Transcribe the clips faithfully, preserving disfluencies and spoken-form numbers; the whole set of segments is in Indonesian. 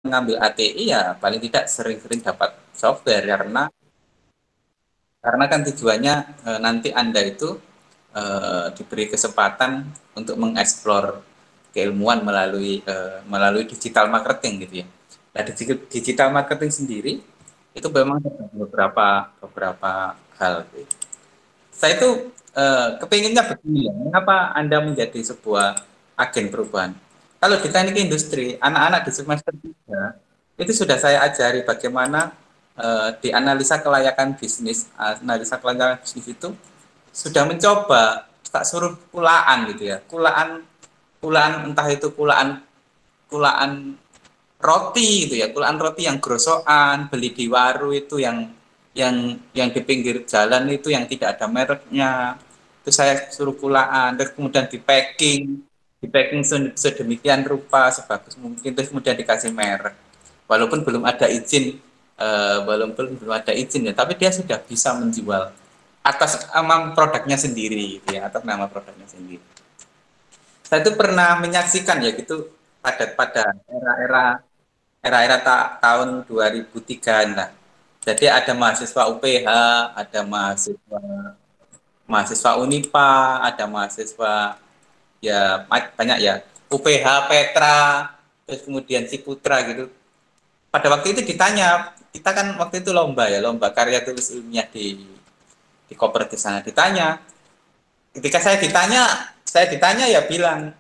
mengambil A T I ya paling tidak sering-sering dapat software karena karena kan tujuannya e, nanti Anda itu e, diberi kesempatan untuk mengeksplor keilmuan melalui e, melalui digital marketing gitu ya. Nah, digital marketing sendiri itu memang ada beberapa beberapa hal. Gitu. Saya itu e, kepinginnya begini ya, mengapa Anda menjadi sebuah agen perubahan? Kalau di teknik industri, anak-anak di semester tiga itu sudah saya ajari bagaimana uh, di analisa kelayakan bisnis, analisa kelayakan bisnis itu sudah mencoba tak suruh kulaan gitu ya, kulaan kulaan entah itu kulaan kulaan roti gitu ya, kulaan roti yang grosokan beli di waru itu yang yang yang di pinggir jalan itu yang tidak ada mereknya itu saya suruh kulaan terus kemudian di packing di packing sedemikian rupa sebagus mungkin terus kemudian dikasih merek walaupun belum ada izin uh, walaupun belum ada izin ya tapi dia sudah bisa menjual atas nama produknya sendiri gitu ya atas nama produknya sendiri saya itu pernah menyaksikan ya gitu pada pada era-era era-era ta tahun dua ribu tiga lah jadi ada mahasiswa U P H ada mahasiswa mahasiswa Unipa ada mahasiswa ya banyak ya U P H Petra terus kemudian Ciputra gitu pada waktu itu ditanya kita kan waktu itu lomba ya lomba karya tulis ilmiah di di Koper di sana ditanya ketika saya ditanya saya ditanya ya bilang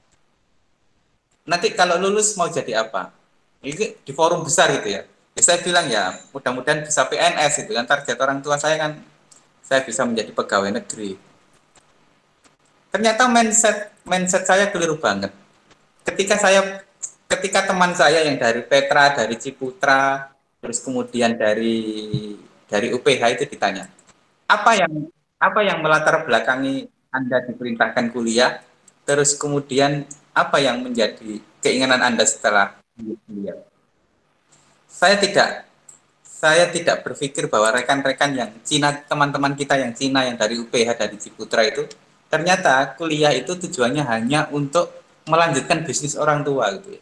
nanti kalau lulus mau jadi apa ini di forum besar gitu ya, ya saya bilang ya mudah-mudahan bisa P N S itu kan target orang tua saya kan saya bisa menjadi pegawai negeri ternyata mindset mindset saya keliru banget ketika saya ketika teman saya yang dari Petra dari Ciputra terus kemudian dari dari U P H itu ditanya apa yang apa yang melatar belakangi Anda diperintahkan kuliah terus kemudian apa yang menjadi keinginan Anda setelah kuliah saya tidak saya tidak berpikir bahwa rekan-rekan yang Cina teman-teman kita yang Cina yang dari U P H dari Ciputra itu ternyata kuliah itu tujuannya hanya untuk melanjutkan bisnis orang tua gitu ya.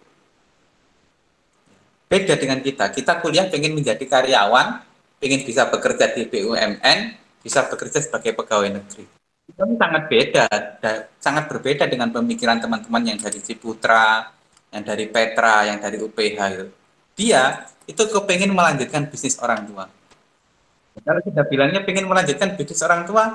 Beda dengan kita. Kita kuliah pengen menjadi karyawan, pengen bisa bekerja di B U M N, bisa bekerja sebagai pegawai negeri. Itu sangat beda, sangat berbeda dengan pemikiran teman-teman yang dari Ciputra, yang dari Petra, yang dari U P H itu. Dia itu kepengen melanjutkan bisnis orang tua. Kalau kita bilangnya pengen melanjutkan bisnis orang tua,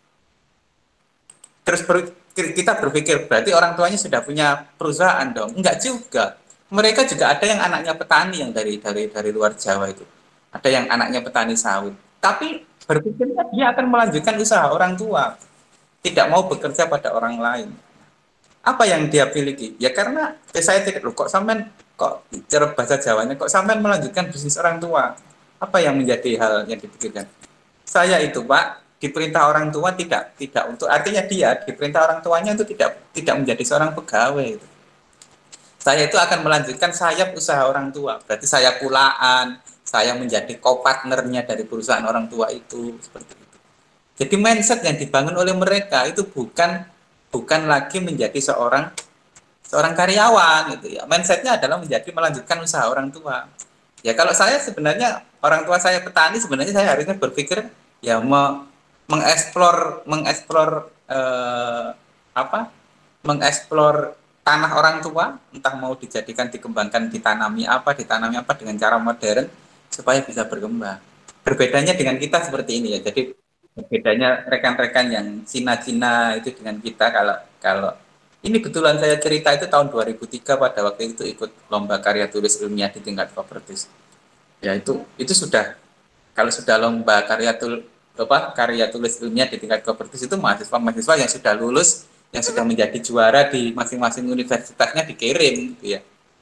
terus ber, kita berpikir berarti orang tuanya sudah punya perusahaan dong. Enggak juga. Mereka juga ada yang anaknya petani yang dari dari dari luar Jawa itu. Ada yang anaknya petani sawit. Tapi berpikirnya dia akan melanjutkan usaha orang tua, tidak mau bekerja pada orang lain. Apa yang dia pilih? Ya karena ya saya tidak loh kok sampean kok cara bahasa Jawanya kok sampean melanjutkan bisnis orang tua. Apa yang menjadi hal yang dipikirkan? Saya itu Pak diperintah orang tua tidak tidak untuk artinya dia diperintah orang tuanya itu tidak tidak menjadi seorang pegawai itu. Saya itu akan melanjutkan sayap usaha orang tua berarti saya kulaan saya menjadi co-partnernya dari perusahaan orang tua itu seperti itu jadi mindset yang dibangun oleh mereka itu bukan bukan lagi menjadi seorang seorang karyawan gitu ya mindsetnya adalah menjadi melanjutkan usaha orang tua ya kalau saya sebenarnya orang tua saya petani sebenarnya saya harusnya berpikir ya me, mengeksplor mengeksplor eh, apa mengeksplor tanah orang tua entah mau dijadikan dikembangkan ditanami apa ditanami apa dengan cara modern supaya bisa berkembang berbedanya dengan kita seperti ini ya jadi bedanya rekan-rekan yang Cina-Cina itu dengan kita kalau kalau ini kebetulan saya cerita itu tahun dua ribu tiga pada waktu itu ikut lomba karya tulis ilmiah di tingkat Kopertis ya itu itu sudah kalau sudah lomba karya tul apa karya tulis ilmiah di tingkat Kopertis itu mahasiswa-mahasiswa yang sudah lulus yang sudah menjadi juara di masing-masing universitasnya dikirim gitu ya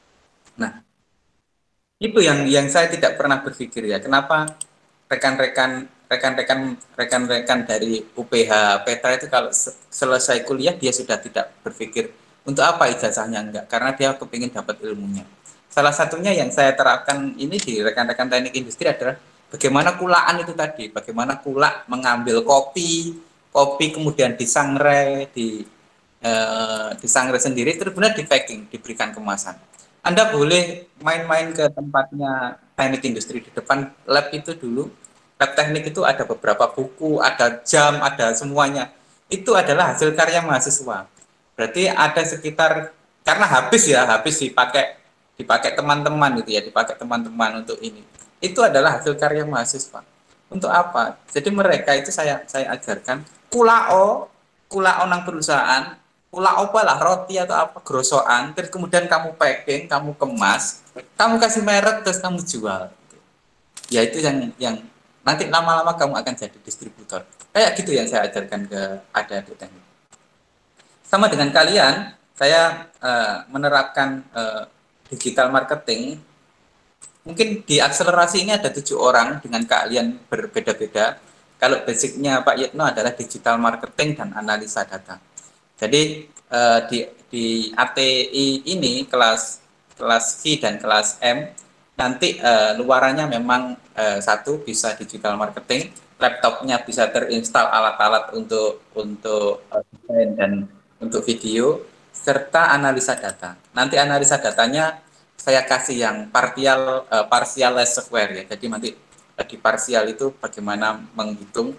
nah itu yang yang saya tidak pernah berpikir ya kenapa rekan-rekan rekan-rekan rekan-rekan dari U P H Petra itu kalau selesai kuliah dia sudah tidak berpikir untuk apa ijazahnya enggak karena dia kepingin dapat ilmunya salah satunya yang saya terapkan ini di rekan-rekan teknik industri adalah bagaimana kulaan itu tadi bagaimana kulak mengambil kopi kopi kemudian disangrai di eh, disangrai sendiri terus kemudian di packing diberikan kemasan Anda boleh main-main ke tempatnya teknik industri di depan lab itu dulu. Lab teknik itu ada beberapa buku, ada jam, ada semuanya. Itu adalah hasil karya mahasiswa. Berarti ada sekitar, karena habis ya, habis dipakai dipakai teman-teman gitu ya, dipakai teman-teman untuk ini. Itu adalah hasil karya mahasiswa. Untuk apa? Jadi mereka itu saya saya ajarkan kulao, kulao nang perusahaan, pula apa lah roti atau apa gerosokan, terus kemudian kamu packing, kamu kemas, kamu kasih merek, terus kamu jual. Ya itu yang yang nanti lama-lama kamu akan jadi distributor. Kayak gitu yang saya ajarkan ke adik-adik teknik. Sama dengan kalian, saya uh, menerapkan uh, digital marketing. Mungkin di akselerasi ini ada tujuh orang dengan keahlian berbeda-beda. Kalau basicnya Pak Yitno adalah digital marketing dan analisa data. Jadi uh, di di A T I ini kelas kelas V dan kelas M nanti uh, luarannya memang uh, satu bisa digital marketing, laptopnya bisa terinstall alat-alat untuk untuk uh, desain dan untuk video serta analisa data. Nanti analisa datanya saya kasih yang partial uh, partial software ya. Jadi nanti uh, di parsial itu bagaimana menghitung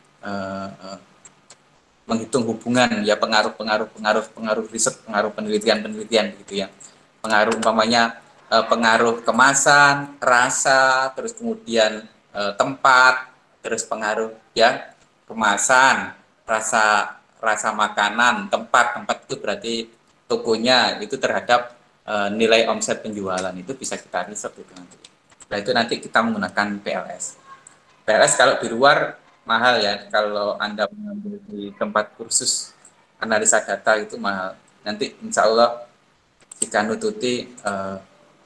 uh, uh, menghitung hubungan ya pengaruh pengaruh pengaruh pengaruh riset pengaruh penelitian penelitian gitu ya pengaruh umpamanya eh, pengaruh kemasan rasa terus kemudian eh, tempat terus pengaruh ya kemasan rasa rasa makanan tempat tempat itu berarti tokonya itu terhadap eh, nilai omset penjualan itu bisa kita riset itu nanti. Nah itu nanti kita menggunakan P L S. P L S kalau di luar mahal ya. Kalau Anda mengambil di tempat kursus analisa data itu mahal. Nanti insya Allah jika nututi eh,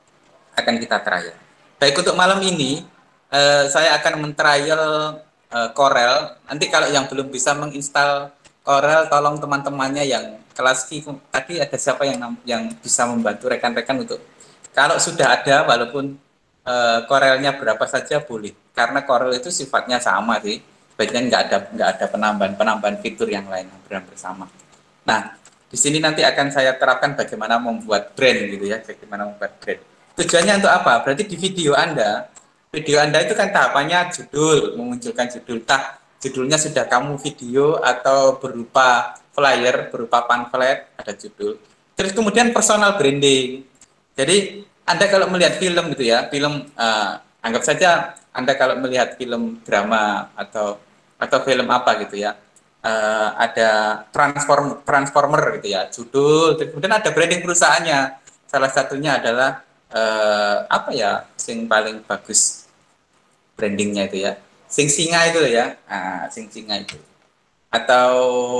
akan kita trial. Baik untuk malam ini eh, saya akan men-trial eh, Corel. Nanti kalau yang belum bisa menginstal Corel tolong teman-temannya yang kelas Q tadi ada siapa yang yang bisa membantu rekan-rekan untuk kalau sudah ada walaupun eh, Corelnya berapa saja boleh karena Corel itu sifatnya sama sih. Sebaiknya nggak ada nggak ada penambahan penambahan fitur yang lain hampir bersama. Nah, di sini nanti akan saya terapkan bagaimana membuat brand gitu ya, bagaimana membuat brand. Tujuannya untuk apa? Berarti di video Anda, video Anda itu kan tahapannya judul, memunculkan judul. Tah, judulnya sudah kamu video atau berupa flyer, berupa pamflet, ada judul. Terus kemudian personal branding. Jadi Anda kalau melihat film gitu ya, film uh, anggap saja Anda kalau melihat film drama atau atau film apa gitu ya, uh, ada transform transformer gitu ya judul kemudian ada branding perusahaannya salah satunya adalah uh, apa ya sing paling bagus brandingnya itu ya sing singa itu ya nah, sing singa itu atau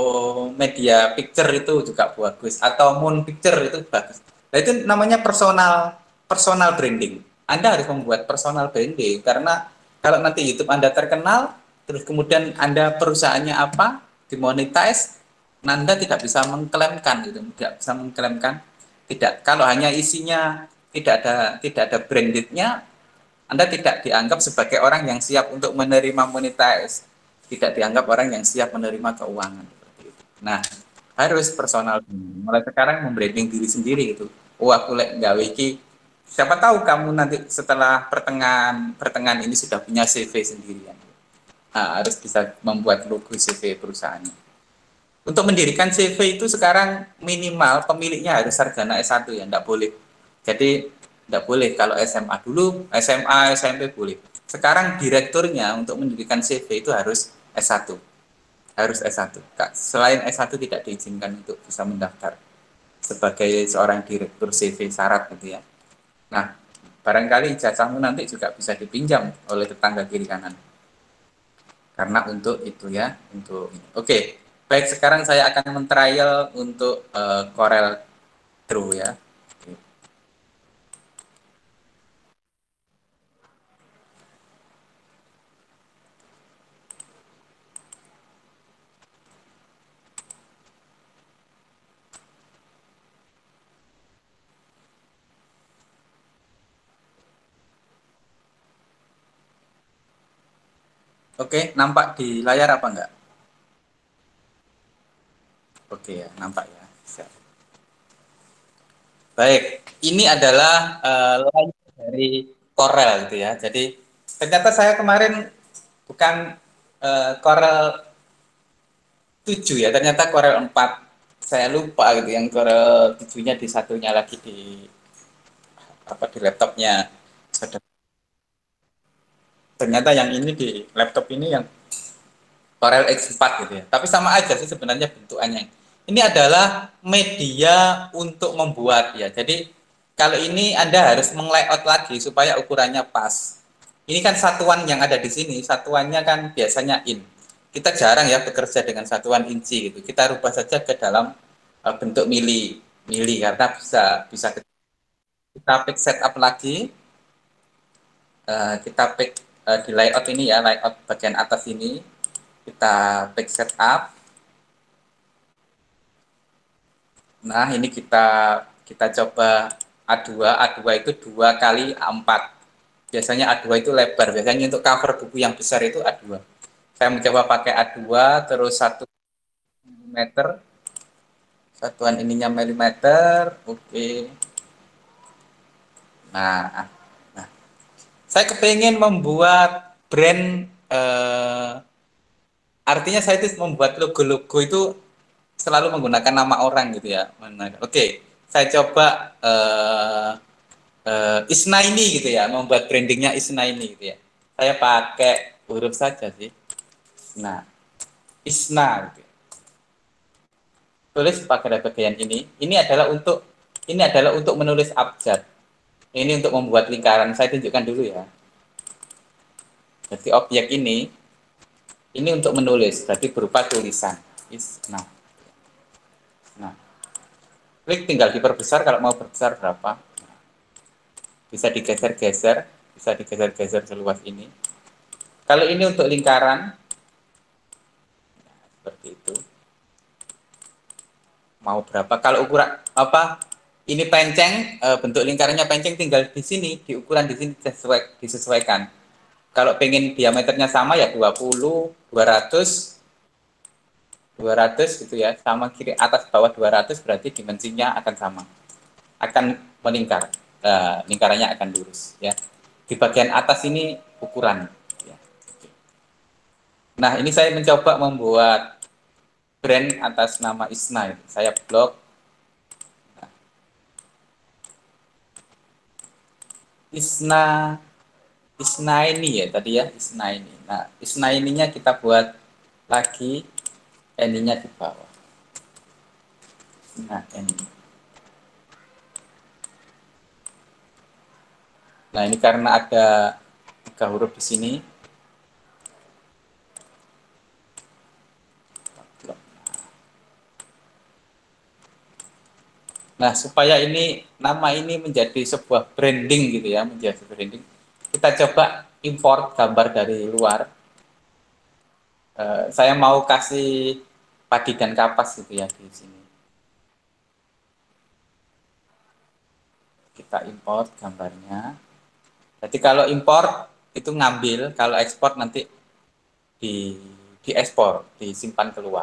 media picture itu juga bagus atau moon picture itu bagus. Nah itu namanya personal personal branding. Anda harus membuat personal branding karena kalau nanti YouTube Anda terkenal, terus kemudian Anda perusahaannya apa, dimonetize, Anda tidak bisa mengklaimkan gitu, tidak bisa mengklaimkan. Tidak, kalau hanya isinya tidak ada tidak ada brandednya, anda tidak dianggap sebagai orang yang siap untuk menerima monetize, tidak dianggap orang yang siap menerima keuangan. Nah, harus personal. Mulai sekarang membranding diri sendiri itu. Oh, aku lek gawe iki. Siapa tahu kamu nanti setelah pertengahan pertengahan ini sudah punya C V sendirian. Nah, harus bisa membuat logo C V perusahaannya. Untuk mendirikan C V itu sekarang minimal pemiliknya harus sarjana S satu ya, enggak boleh. Jadi enggak boleh kalau S M A dulu, S M A, S M P boleh. Sekarang direkturnya untuk mendirikan C V itu harus S satu. Harus S satu. Selain S satu tidak diizinkan untuk bisa mendaftar sebagai seorang direktur C V syarat gitu ya. Nah, barangkali ijazahmu nanti juga bisa dipinjam oleh tetangga kiri kanan. Karena untuk itu ya, untuk ini. Oke, baik sekarang saya akan men-trial untuk uh, Corel Draw ya. Oke. Oke, nampak di layar apa enggak? Oke ya, nampak ya. Siap. Baik, ini adalah uh, line dari Corel gitu ya. Jadi ternyata saya kemarin bukan uh, Corel tujuh ya, ternyata Corel empat. Saya lupa gitu yang Corel tujuh-nya di satunya lagi di apa di laptopnya. Ternyata yang ini di laptop ini yang Corel X empat gitu ya. Tapi sama aja sih sebenarnya bentukannya. Ini adalah media untuk membuat ya. Jadi kalau ini Anda harus meng-layout lagi supaya ukurannya pas. Ini kan satuan yang ada di sini, satuannya kan biasanya in. Kita jarang ya bekerja dengan satuan inci gitu. Kita rubah saja ke dalam uh, bentuk mili, mili karena bisa bisa kita pick setup lagi. Uh, kita pick uh, di layout ini ya, layout bagian atas ini kita pick setup. Nah, ini kita kita coba A dua. A dua itu dua kali A empat. Biasanya A dua itu lebar. Biasanya untuk cover buku yang besar itu A dua. Saya mencoba pakai A dua, terus satu milimeter. Satuan ininya milimeter. Oke. Nah, nah, saya kepengen membuat brand, eh, artinya saya itu membuat logo-logo itu selalu menggunakan nama orang gitu ya. Oke, saya coba eh, uh, Isna ini gitu ya, membuat brandingnya Isna ini gitu ya. Saya pakai huruf saja sih. Nah, Isna gitu. Tulis pada bagian ini. Ini adalah untuk ini adalah untuk menulis abjad. Ini untuk membuat lingkaran. Saya tunjukkan dulu ya. Jadi objek ini ini untuk menulis, jadi berupa tulisan. Isna. Nah, klik tinggal diperbesar kalau mau berbesar berapa. Bisa digeser-geser, bisa digeser-geser seluas ini. Kalau ini untuk lingkaran, seperti itu. Mau berapa? Kalau ukuran apa? Ini penceng, e, bentuk lingkarannya penceng tinggal di sini, di ukuran di sini disesuai, disesuaikan. Kalau pengen diameternya sama ya dua puluh, dua ratus, dua ratus gitu ya, sama kiri atas bawah dua ratus berarti dimensinya akan sama. Akan melingkar. E, lingkarannya akan lurus ya. Di bagian atas ini ukuran ya. Nah, ini saya mencoba membuat brand atas nama Isna. Saya blok. Isna Isna ini ya tadi ya, Isna ini. Nah, Isna ininya kita buat lagi ininya di bawah. Nah, ini. Nah, ini karena ada tiga huruf di sini. Nah, supaya ini nama ini menjadi sebuah branding gitu ya, menjadi branding. Kita coba import gambar dari luar. Uh, saya mau kasih padi dan kapas gitu ya di sini. Kita import gambarnya. Jadi kalau import itu ngambil, kalau ekspor nanti di diekspor, disimpan keluar.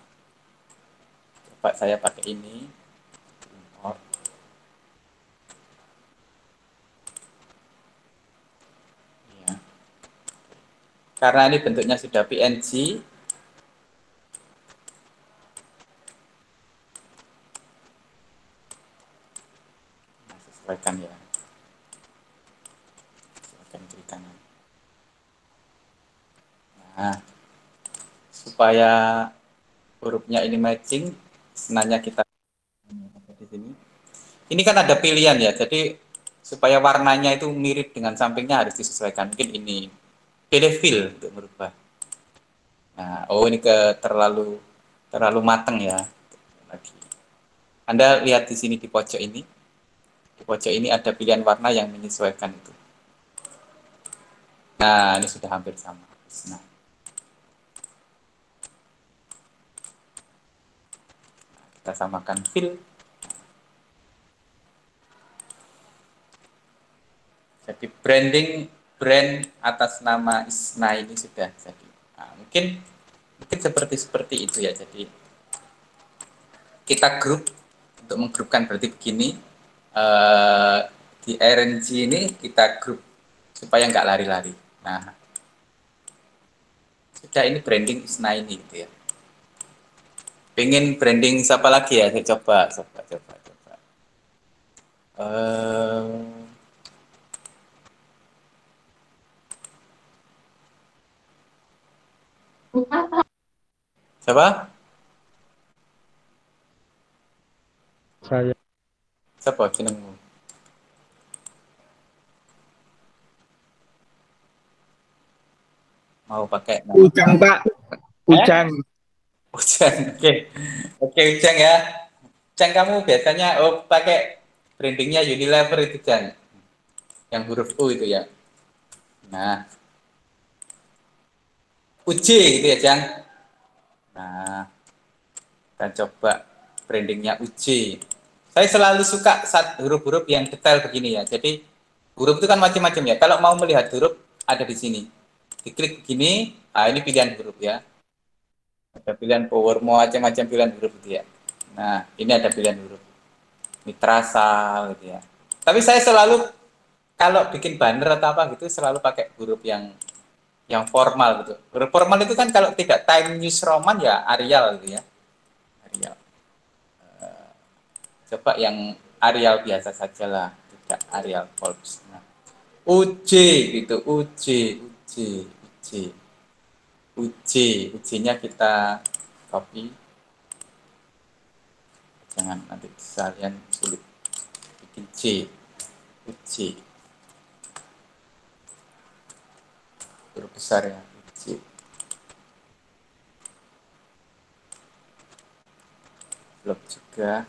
Coba saya pakai ini. Import. Ya. Karena ini bentuknya sudah P N G, nah, sesuaikan ya. Sesuaikan kiri kanan. Nah, supaya hurufnya ini matching, senanya kita di sini. Ini kan ada pilihan ya, jadi supaya warnanya itu mirip dengan sampingnya harus disesuaikan. Mungkin ini pilih fill untuk merubah. Nah, oh ini ke terlalu terlalu matang ya. Lagi. Anda lihat di sini di pojok ini. Di pojok ini ada pilihan warna yang menyesuaikan itu. Nah, ini sudah hampir sama. Nah, kita samakan fill. Jadi branding brand atas nama Isna ini sudah jadi. Nah, mungkin mungkin seperti seperti itu ya. Jadi kita grup untuk menggrupkan berarti begini. uh, di R N G ini kita grup supaya nggak lari-lari. Nah, sudah ini branding Isna ini gitu ya. Pengen branding siapa lagi ya? Saya coba, coba, coba, coba. Uh, siapa? Saya. Siapa jenengmu? Mau pakai nama? Ujang, Pak. Eh? Ujang. Ujang. Oke. Oke, Ujang ya. Ujang kamu biasanya oh pakai brandingnya Unilever itu, Ujang. Yang huruf U itu ya. Nah, U J gitu ya, Jang. Nah, kita coba brandingnya U J. Saya selalu suka saat huruf-huruf yang detail begini ya. Jadi huruf itu kan macam-macam ya. Kalau mau melihat huruf ada di sini. Diklik begini, ah ini pilihan huruf ya. Ada pilihan power, mau macam-macam pilihan huruf itu ya. Nah, ini ada pilihan huruf. Mitrasal gitu ya. Tapi saya selalu kalau bikin banner atau apa gitu selalu pakai huruf yang yang formal gitu. Huruf formal itu kan kalau tidak Time News Roman ya Arial gitu ya. Arial. Coba yang Arial biasa saja lah, tidak Arial Forbes. Nah, U J gitu, U J, U J, U J, U J, U J-nya kita copy. Jangan nanti kalian sulit bikin J, U J, huruf besar ya, U J. Blok juga.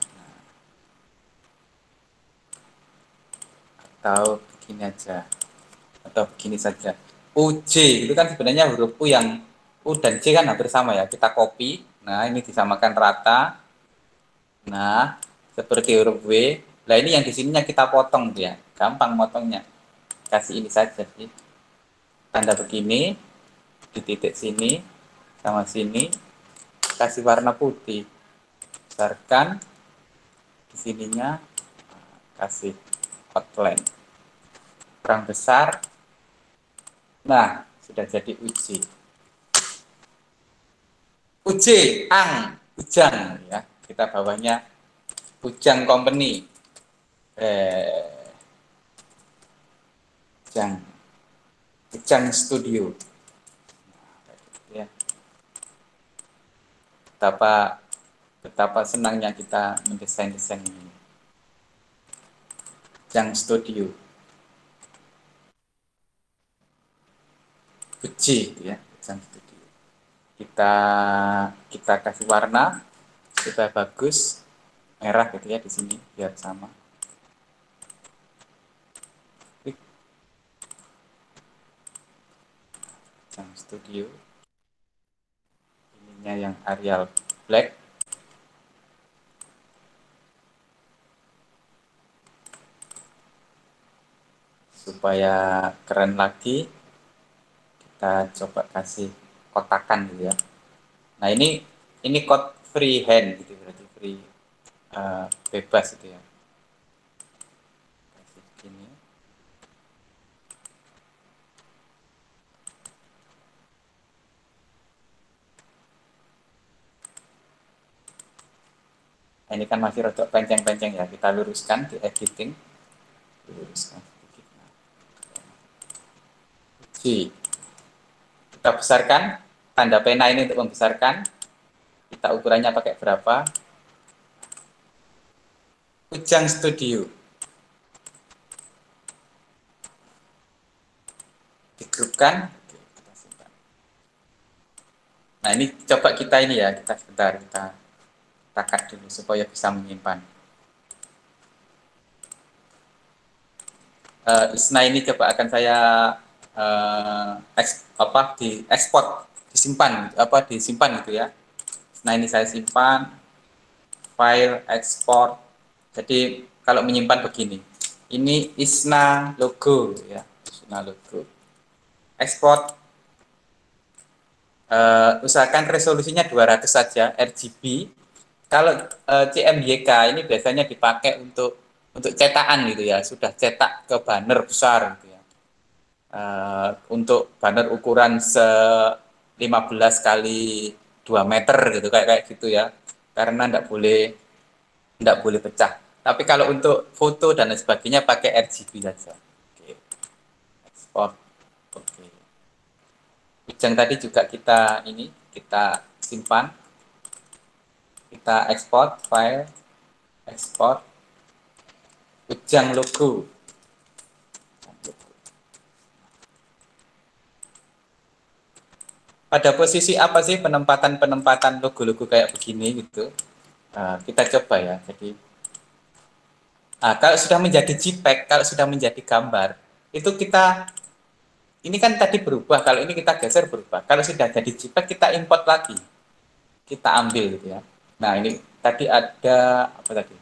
Atau begini aja, atau begini saja. U J itu kan sebenarnya huruf U yang U dan J kan hampir sama ya. Kita copy. Nah, ini disamakan rata. Nah, seperti huruf W. Nah, ini yang di sininya kita potong dia. Gampang motongnya. Kasih ini saja sih. Tanda begini di titik sini sama sini kasih warna putih. Besarkan di sininya kasih outline. Kurang besar. Nah, sudah jadi uji. Uji, ang, ujang ya. Kita bawahnya Ujang Company. Eh, Ujang, Ujang Studio. Ya. Betapa betapa senangnya kita mendesain-desain ini. Ujang Studio. Uji ya, Ujang Studio. Kita kita kasih warna supaya bagus merah gitu ya di sini biar sama. Klik Ujang Studio. Ininya yang Arial Black. Supaya keren lagi kita coba kasih kotakan gitu ya. Nah ini ini code freehand gitu berarti free uh, bebas gitu ya. Kasih begini. Nah, ini kan masih rotok penceng-penceng ya. Kita luruskan di editing. Luruskan sedikit. Nah, G. Kita besarkan tanda pena ini untuk membesarkan. Kita ukurannya pakai berapa? Ujang Studio. Digrupkan. Oke, kita simpan. Nah ini coba kita ini ya, kita sebentar kita takat dulu supaya bisa menyimpan. Uh, Isna ini coba akan saya uh, eks, apa di ekspor, disimpan, apa disimpan gitu ya. Nah ini saya simpan, file ekspor. Jadi kalau menyimpan begini, ini Isna logo ya, Isna logo. Ekspor. Uh, usahakan resolusinya dua ratus saja R G B. Kalau uh, C M Y K ini biasanya dipakai untuk untuk cetakan gitu ya, sudah cetak ke banner besar gitu ya. Uh, untuk banner ukuran se lima belas kali dua meter gitu kayak kayak gitu ya. Karena enggak boleh enggak boleh pecah. Tapi kalau untuk foto dan lain sebagainya pakai R G B saja. Oke. Ekspor. Oke. Ujang tadi juga kita ini kita simpan. Kita ekspor file, ekspor Ujang logo. Pada posisi apa sih penempatan-penempatan logo-logo kayak begini gitu? Nah, kita coba ya. Jadi, nah, kalau sudah menjadi JPEG, kalau sudah menjadi gambar, itu kita ini kan tadi berubah. Kalau ini kita geser berubah. Kalau sudah jadi JPEG, kita import lagi, kita ambil gitu ya. Nah, ini tadi ada apa tadi?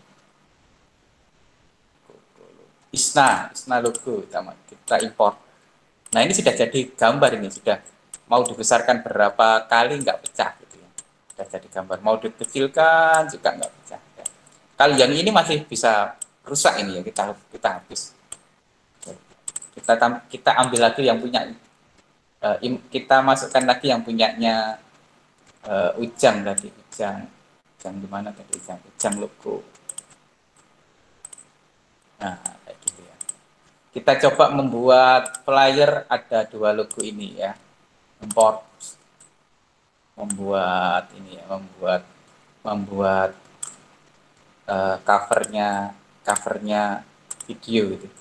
Isna, Isna logo, kita import. Nah, ini sudah jadi gambar ini sudah mau dibesarkan berapa kali nggak pecah gitu ya. Sudah jadi gambar. Mau dikecilkan juga nggak pecah. Ya. Kalau yang ini masih bisa rusak ini ya kita kita hapus. Kita kita ambil lagi yang punya uh, kita masukkan lagi yang punyanya uh, Ujang tadi Ujang Ujang di mana tadi Ujang Ujang logo. Nah, kayak gitu ya. Kita coba membuat flyer ada dua logo ini ya. Import membuat ini ya, membuat membuat uh, covernya covernya video gitu.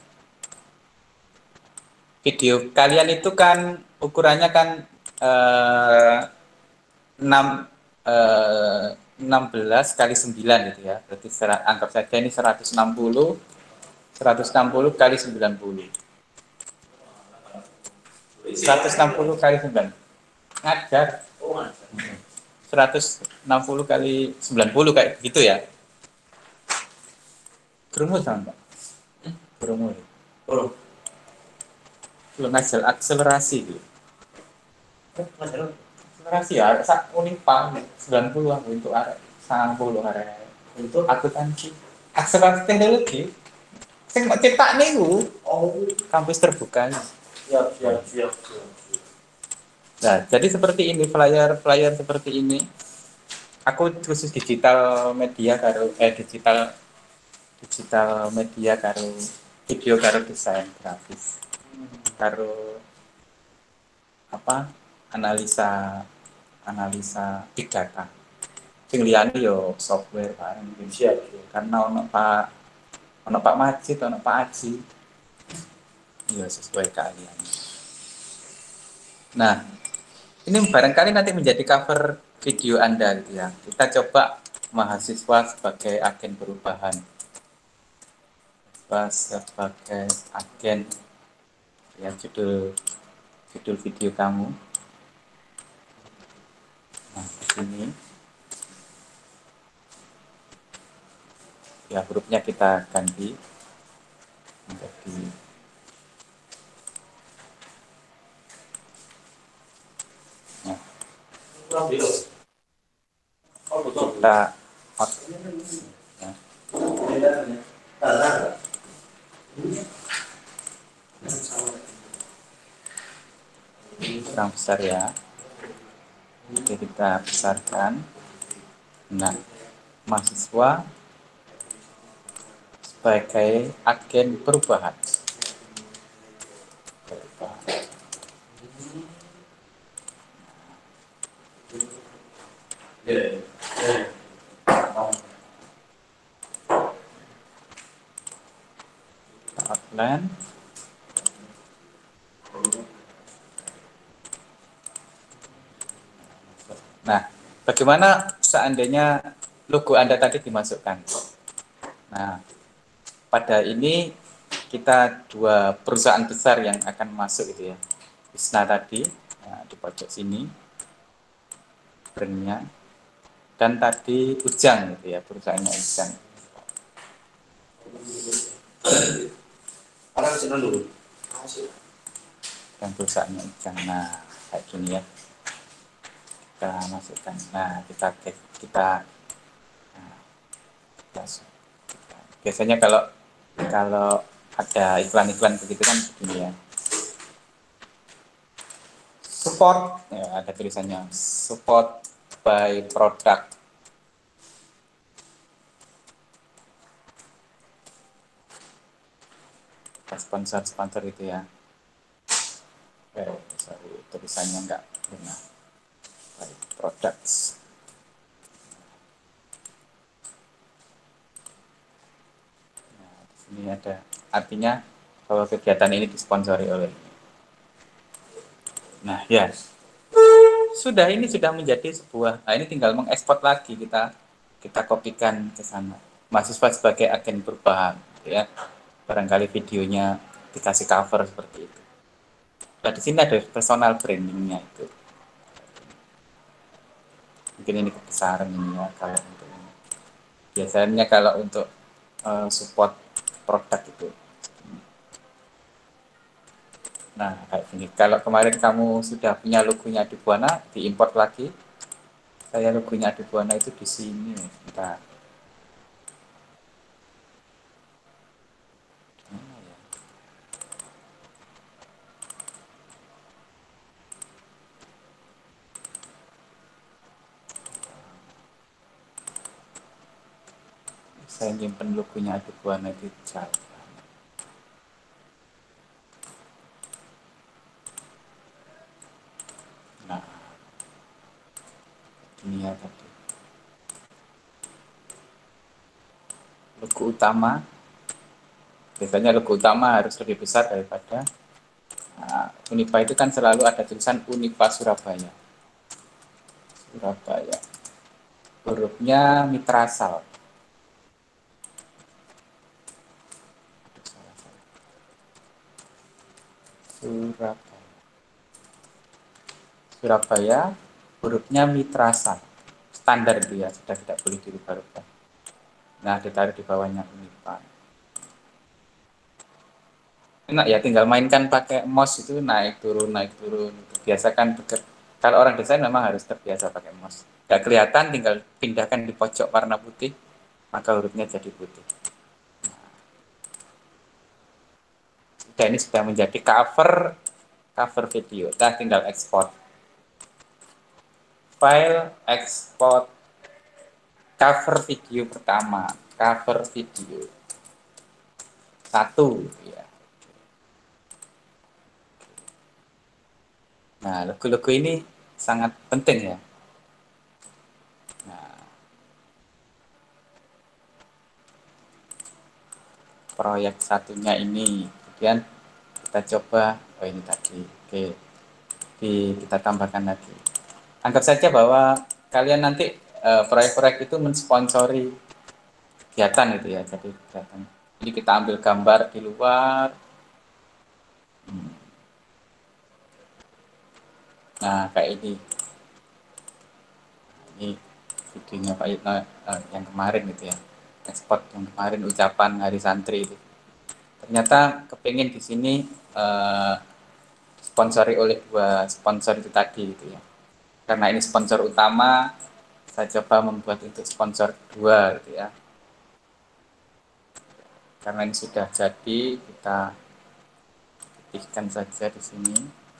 Video kalian itu kan ukurannya kan uh, enam uh, enam belas kali sembilan gitu ya. Berarti serat, anggap saja ini seratus enam puluh seratus enam puluh kali sembilan puluh. seratus enam puluh kali sembilan. Ngajar. seratus enam puluh kali sembilan puluh kayak gitu ya. Kerumus sama Pak? Kerumus. Oh. Belum ngajar akselerasi gitu. Akselerasi ya, sak Unipam sembilan puluh lah untuk arek sembilan puluh arek. Untuk akuntansi. Akselerasi teknologi. Sing mau cetak niku. Oh, kampus terbuka. Siap, siap, siap, siap. Nah, jadi seperti ini flyer-flyer seperti ini. Aku khusus digital media karo eh digital digital media karo video karo desain grafis karo apa analisa analisa big data sing liyane yo software bareng Indonesia gitu. Karena ono Pak ono Pak Majid ono Pak Aji ya sesuai keahlian. Nah, ini barangkali nanti menjadi cover video Anda gitu ya. Kita coba mahasiswa sebagai agen perubahan. Sebagai agen ya judul judul video kamu. Nah, di sini ya hurufnya kita ganti menjadi nah, kita ya. Kurang besar ya. Oke, kita besarkan. Nah, mahasiswa sebagai agen perubahan. Outline. Nah, bagaimana seandainya logo Anda tadi dimasukkan? Nah, pada ini kita dua perusahaan besar yang akan masuk itu ya. Isna tadi nah, di pojok sini brandnya dan tadi Ujang gitu ya, perusahaannya Ujang. Dan perusahaannya Ujang. Nah, kayak gini ya. Kita masukkan. Nah, kita kita, nah, kita biasanya kalau Kalau ada iklan-iklan begitu kan begini ya. Support, ya ada tulisannya support by product. Sponsor-sponsor itu ya. Eh, sorry, tulisannya enggak benar. By products. Nah, di sini ada artinya bahwa kegiatan ini disponsori oleh. Nah, ya. Sudah, ini sudah menjadi sebuah, nah ini tinggal mengekspor lagi, kita kita kopikan ke sana. Mahasiswa sebagai agen perubahan, ya. Barangkali videonya dikasih cover seperti itu. Nah, di sini ada personal brandingnya itu. Mungkin ini kebesaran ini ya kalau untuk ini. Biasanya kalau untuk uh, support produk itu. Nah, kayak gini. Kalau kemarin kamu sudah punya logonya di Buana, diimport lagi. Saya logonya di Buana itu di sini. Bentar. Mana ya? Saya nyimpen logonya di Buana di Java. Nah, ini ya tadi. Logo utama. Biasanya logo utama harus lebih besar daripada nah, Unifa itu kan selalu ada tulisan Unifa Surabaya. Surabaya. Hurufnya mitrasal. Surabaya. Surabaya, hurufnya mitrasal. Standar itu ya, sudah tidak boleh dirubah-rubah. Nah, ditaruh di bawahnya Unifa. Enak ya, tinggal mainkan pakai mouse itu naik turun naik turun. Biasa kan kalau orang desain memang harus terbiasa pakai mouse. Gak kelihatan, tinggal pindahkan di pojok warna putih, maka hurufnya jadi putih. Sudah, ini sudah menjadi cover cover video. Kita tinggal ekspor. File ekspor cover video pertama, cover video satu ya. Nah, logo-logo ini sangat penting ya. Nah, proyek satunya ini, kemudian kita coba, oh ini tadi, oke, di, kita tambahkan lagi. Anggap saja bahwa kalian nanti eh, proyek-proyek itu mensponsori kegiatan itu ya, jadi kegiatan. Jadi kita ambil gambar di luar. Hmm. Nah, kayak ini. Ini videonya Pak Yitno eh, yang kemarin gitu ya. Ekspor yang kemarin ucapan Hari Santri itu. Ternyata kepingin di sini eh, sponsori oleh dua sponsor itu tadi gitu ya. Karena ini sponsor utama, saya coba membuat untuk sponsor kedua gitu ya. Karena ini sudah jadi, kita ketikkan saja di sini.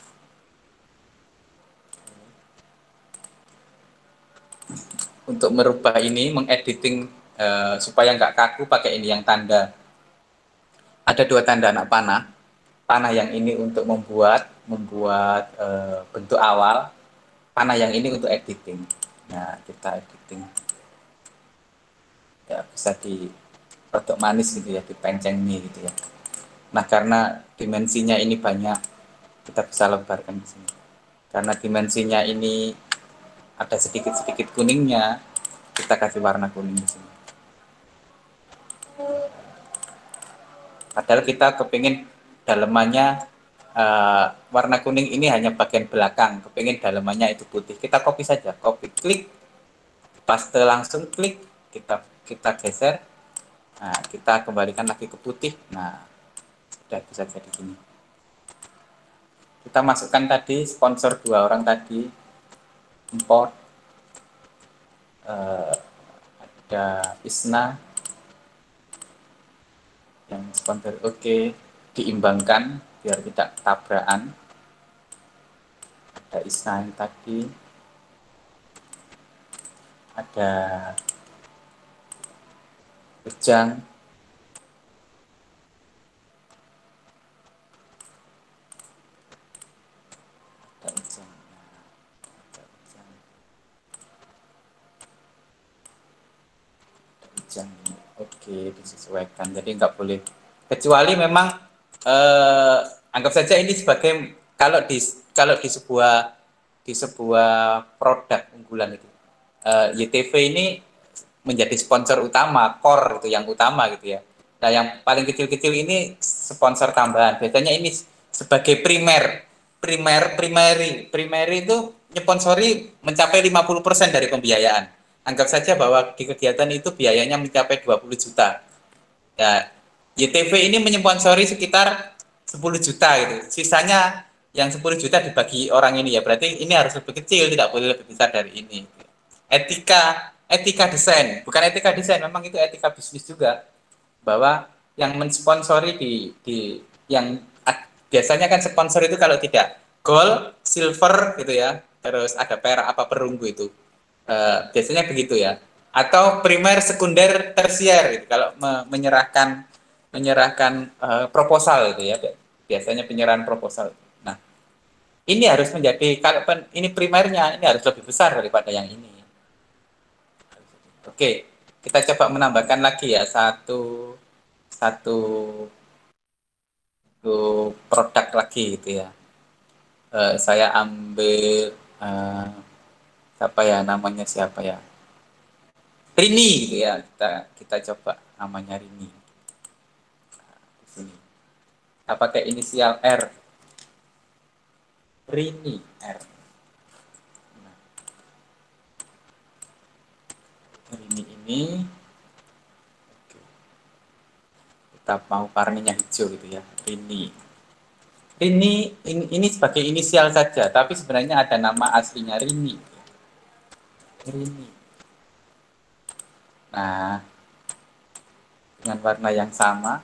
Untuk merubah ini, mengediting uh, supaya nggak kaku, pakai ini yang tanda. Ada dua tanda anak panah. Panah yang ini untuk membuat membuat uh, bentuk awal, panah yang ini untuk editing. Nah, kita editing. Ya, bisa di rodok manis gitu ya, dipenceng nih gitu ya. Nah, karena dimensinya ini banyak, kita bisa lebarkan di sini. Karena dimensinya ini ada sedikit-sedikit kuningnya, kita kasih warna kuning di sini. Padahal kita kepingin dalemannya uh, warna kuning ini hanya bagian belakang, kepingin dalemannya itu putih. Kita copy saja, copy, klik, paste langsung, klik, kita kita geser, nah kita kembalikan lagi ke putih. Nah, sudah bisa jadi gini. Kita masukkan tadi sponsor dua orang tadi, import, uh, ada Isna, yang sponsor oke, diimbangkan biar tidak tabrakan. Ada Isnain tadi, ada Ujang, ada Ujang, ada Ujang, ada Ujang. Oke, disesuaikan. Jadi nggak boleh, kecuali memang eh, anggap saja ini sebagai kalau di kalau di sebuah di sebuah produk unggulan itu eh, Y T V ini menjadi sponsor utama, core itu yang utama gitu ya. Nah, yang paling kecil-kecil ini sponsor tambahan. Biasanya ini sebagai primer, primer, primary, primary itu nyponsori mencapai lima puluh persen dari pembiayaan. Anggap saja bahwa di kegiatan itu biayanya mencapai dua puluh juta. Ya, Y T V ini menyponsori sekitar sepuluh juta gitu. Sisanya yang sepuluh juta dibagi orang ini ya. Berarti ini harus lebih kecil, tidak boleh lebih besar dari ini. Etika, etika desain, bukan etika desain, memang itu etika bisnis juga. Bahwa yang mensponsori di di yang biasanya kan sponsor itu kalau tidak gold, silver gitu ya, terus ada perak apa perunggu itu. Eh, biasanya begitu ya. Atau primer, sekunder, tersier gitu. Kalau me menyerahkan menyerahkan eh, proposal gitu ya. Biasanya penyerahan proposal. Nah, ini harus menjadi kalau ini primernya ini harus lebih besar daripada yang ini. Oke, kita coba menambahkan lagi ya satu satu, satu produk lagi gitu ya. Eh, saya ambil eh, siapa ya namanya siapa ya? Rini gitu ya. Kita kita coba namanya Rini di sini. Kita pakai inisial R. Rini R. Nah, Rini ini kita mau warnanya hijau gitu ya. Rini. Rini ini, ini sebagai inisial saja, tapi sebenarnya ada nama aslinya Rini. Rini. Nah, dengan warna yang sama,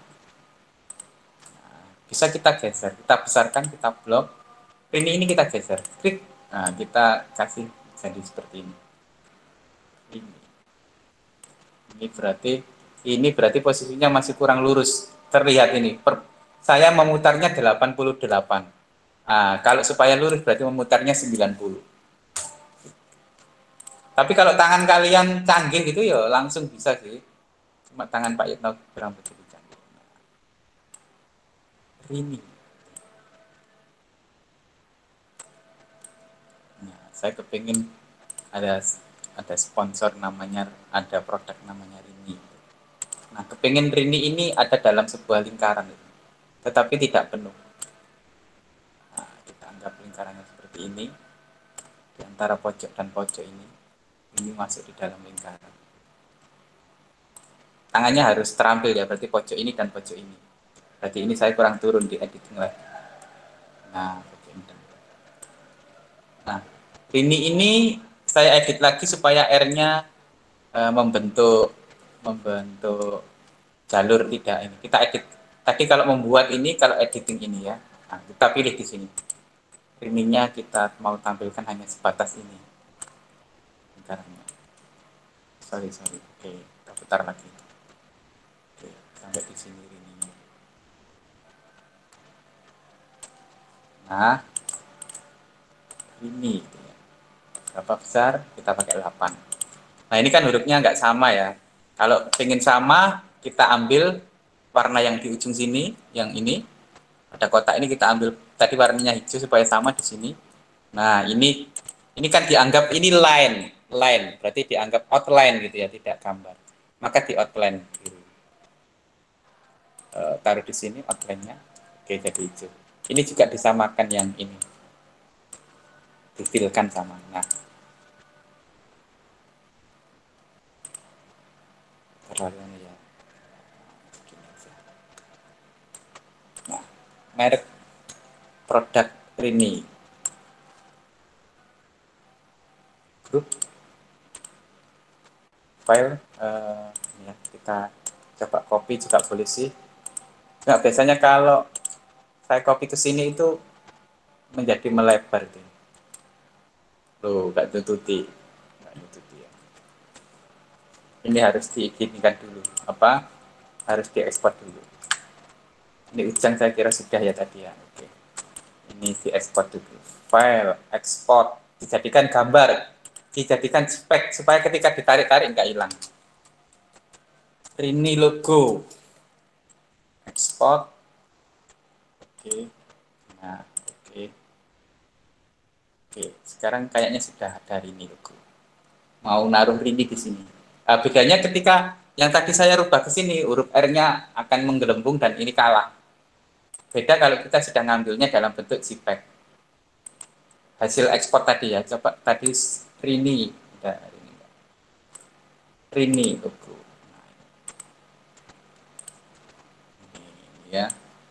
bisa kita geser, kita besarkan, kita blok. Rini ini kita geser, klik. Nah, kita kasih jadi seperti ini. Ini, ini berarti ini berarti posisinya masih kurang lurus. Terlihat ini. Per, saya memutarnya delapan puluh delapan. Nah, kalau supaya lurus berarti memutarnya sembilan puluh. Tapi kalau tangan kalian canggih gitu ya langsung bisa sih. Cuma tangan Pak Yitno kurang begitu canggih. Rini. Nah, saya kepingin ada ada sponsor namanya, ada produk namanya Rini. Nah, kepingin Rini ini ada dalam sebuah lingkaran, tetapi tidak penuh. Nah, kita anggap lingkarannya seperti ini, di antara pojok dan pojok ini, ini masuk di dalam lingkaran. Tangannya harus terampil ya, berarti pojok ini dan pojok ini. Berarti ini saya kurang turun di editing lagi. Nah, pojok ini dan Nah, Rini ini saya edit lagi supaya R-nya e, membentuk membentuk jalur tidak ini. Kita edit. Tadi kalau membuat ini, kalau editing ini ya, nah, kita pilih di sini. Ininya kita mau tampilkan hanya sebatas ini. Lingkarannya. Sorry, sorry. Oke, kita putar lagi. Oke, sampai di sini ininya. Nah, ini. Gitu ya. Berapa besar? Kita pakai delapan. Nah, ini kan hurufnya nggak sama ya. Kalau ingin sama, kita ambil warna yang di ujung sini, yang ini. Ada kotak ini kita ambil tadi warnanya hijau supaya sama di sini. Nah, ini ini kan dianggap ini line, line. Berarti dianggap outline gitu ya, tidak gambar. Maka di outline biru. E, taruh di sini outline-nya. Oke, jadi hijau. Ini juga disamakan yang ini. Detailkan sama. Nah, terlalu ya. Nah, merek produk Rini. Grup file uh, ya, kita coba copy juga boleh sih. Nah, biasanya kalau saya copy ke sini itu menjadi melebar itu. Loh, nggak tututi. Nggak tututi ya. Ini harus diizinkan dulu. Apa? Harus diekspor dulu. Ini ujang saya kira sudah ya tadi ya. Oke. Ini diekspor dulu. File, ekspor, dijadikan gambar, dijadikan spek supaya ketika ditarik-tarik nggak hilang. Ini logo. Ekspor. Oke. Nah, oke. Oke, sekarang kayaknya sudah ada ini logo. Mau naruh Rini di sini. Uh, bedanya ketika yang tadi saya rubah ke sini, huruf R-nya akan menggelembung dan ini kalah. Beda kalau kita sedang ngambilnya dalam bentuk JPEG. Hasil ekspor tadi ya, coba tadi Rini. Udah, Rini. Rini logo. Ini ya.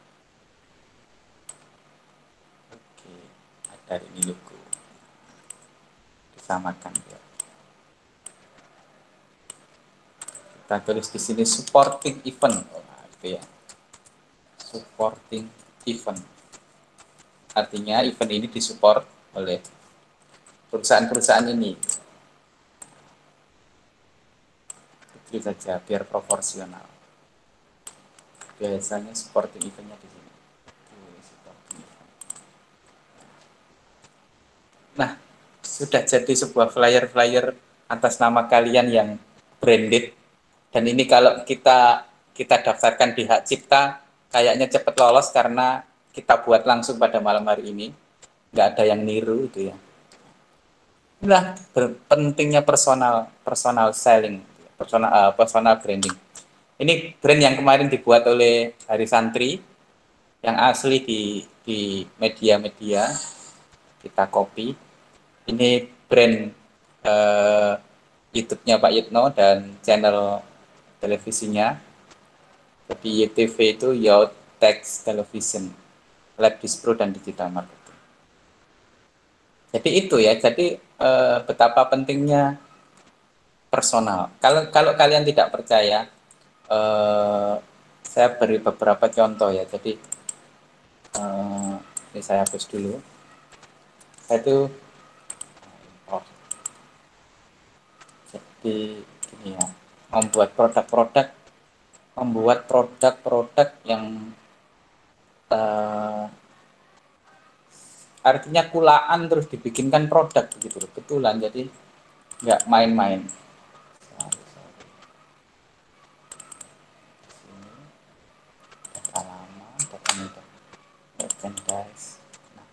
Oke, ada Rini logo. Disamakan ya. Kita tulis di sini supporting event. Oh, nah, itu ya. Supporting event. Artinya event ini disupport oleh perusahaan-perusahaan ini. Itu saja biar proporsional. Biasanya supporting eventnya di sini. Nah, sudah jadi sebuah flyer-flyer atas nama kalian yang branded. Dan ini kalau kita kita daftarkan di hak cipta, kayaknya cepat lolos karena kita buat langsung pada malam hari ini. Nggak ada yang niru itu ya. Inilah pentingnya personal personal selling, personal uh, personal branding. Ini brand yang kemarin dibuat oleh Hari Santri, yang asli di di media-media kita copy. Ini brand uh, YouTube-nya Pak Yitno dan channel televisinya. Jadi Y T V itu Youth Text Television, Lab Dispro dan Digital Marketing. Jadi itu ya, jadi uh, betapa pentingnya personal. Kalau kalau kalian tidak percaya, uh, saya beri beberapa contoh ya. Jadi uh, ini saya hapus dulu. Saya itu oh, jadi gini ya, membuat produk-produk, membuat produk-produk yang uh, artinya kulaan terus dibikinkan produk gitu loh, betulan. Jadi nggak main-main. Data lama, data muda, merchandise. Nah,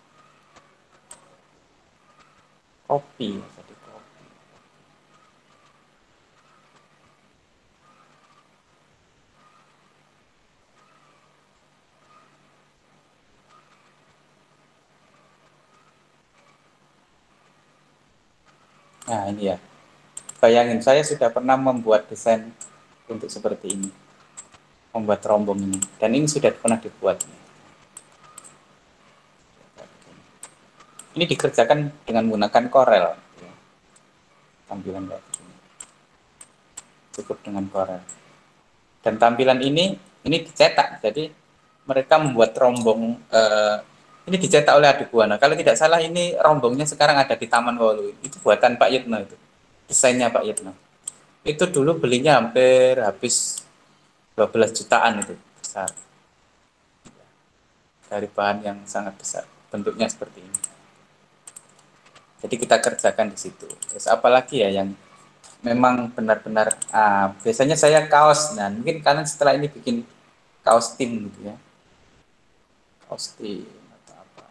kopi, jadi kopi. Nah ini ya, bayangin saya sudah pernah membuat desain untuk seperti ini, membuat rombong ini, dan ini sudah pernah dibuat. Ini dikerjakan dengan menggunakan Corel, ya. Tampilan kayak begini, cukup dengan Corel. Dan tampilan ini ini dicetak, jadi mereka membuat rombong. Eh, ini dicetak oleh Adik Buana. Kalau tidak salah ini rombongnya sekarang ada di Taman Wolu. Itu buatan Pak Yitno itu, desainnya Pak Yitno. Itu dulu belinya hampir habis dua belas jutaan itu, besar. Dari bahan yang sangat besar. Bentuknya seperti ini. Jadi kita kerjakan di situ. Terus apalagi ya yang memang benar-benar ah, biasanya saya kaos. Nah, mungkin kalian setelah ini bikin kaos tim gitu ya. Kaos tim atau apa.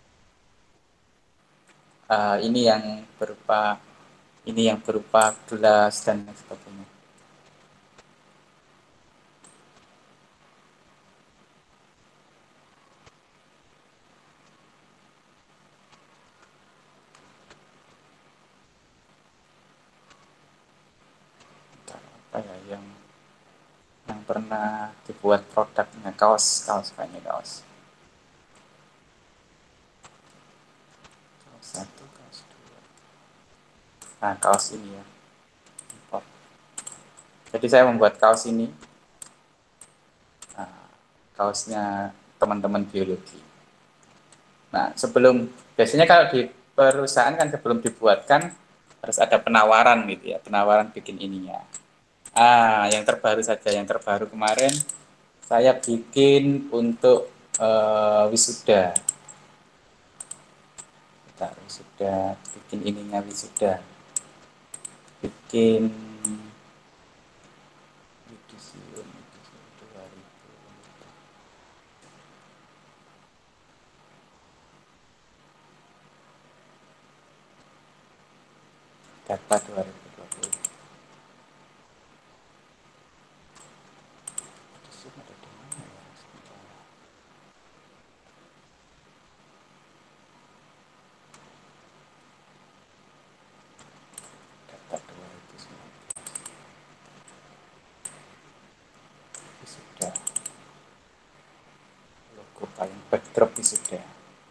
Ah, ini yang berupa ini yang berupa gelas dan sebagainya. Apa ya yang yang pernah dibuat produknya kaos kaos kayaknya kaos. Kaos satu, kaos dua. Nah, kaos ini ya. Jadi saya membuat kaos ini. Nah, kaosnya teman-teman biologi. Nah, sebelum biasanya kalau di perusahaan kan sebelum dibuatkan harus ada penawaran gitu ya, penawaran bikin ininya. Ah, yang terbaru saja, yang terbaru kemarin saya bikin untuk eh, wisuda. Bentar, wisuda, bikin ininya wisuda. Bikin yudisium, yudisium dua ribu, data dua ribu dua puluh. Yudisium ada di mana ya? Sebentar. Data dua ribu sembilan belas. Wisuda. Logo paling backdrop wisuda.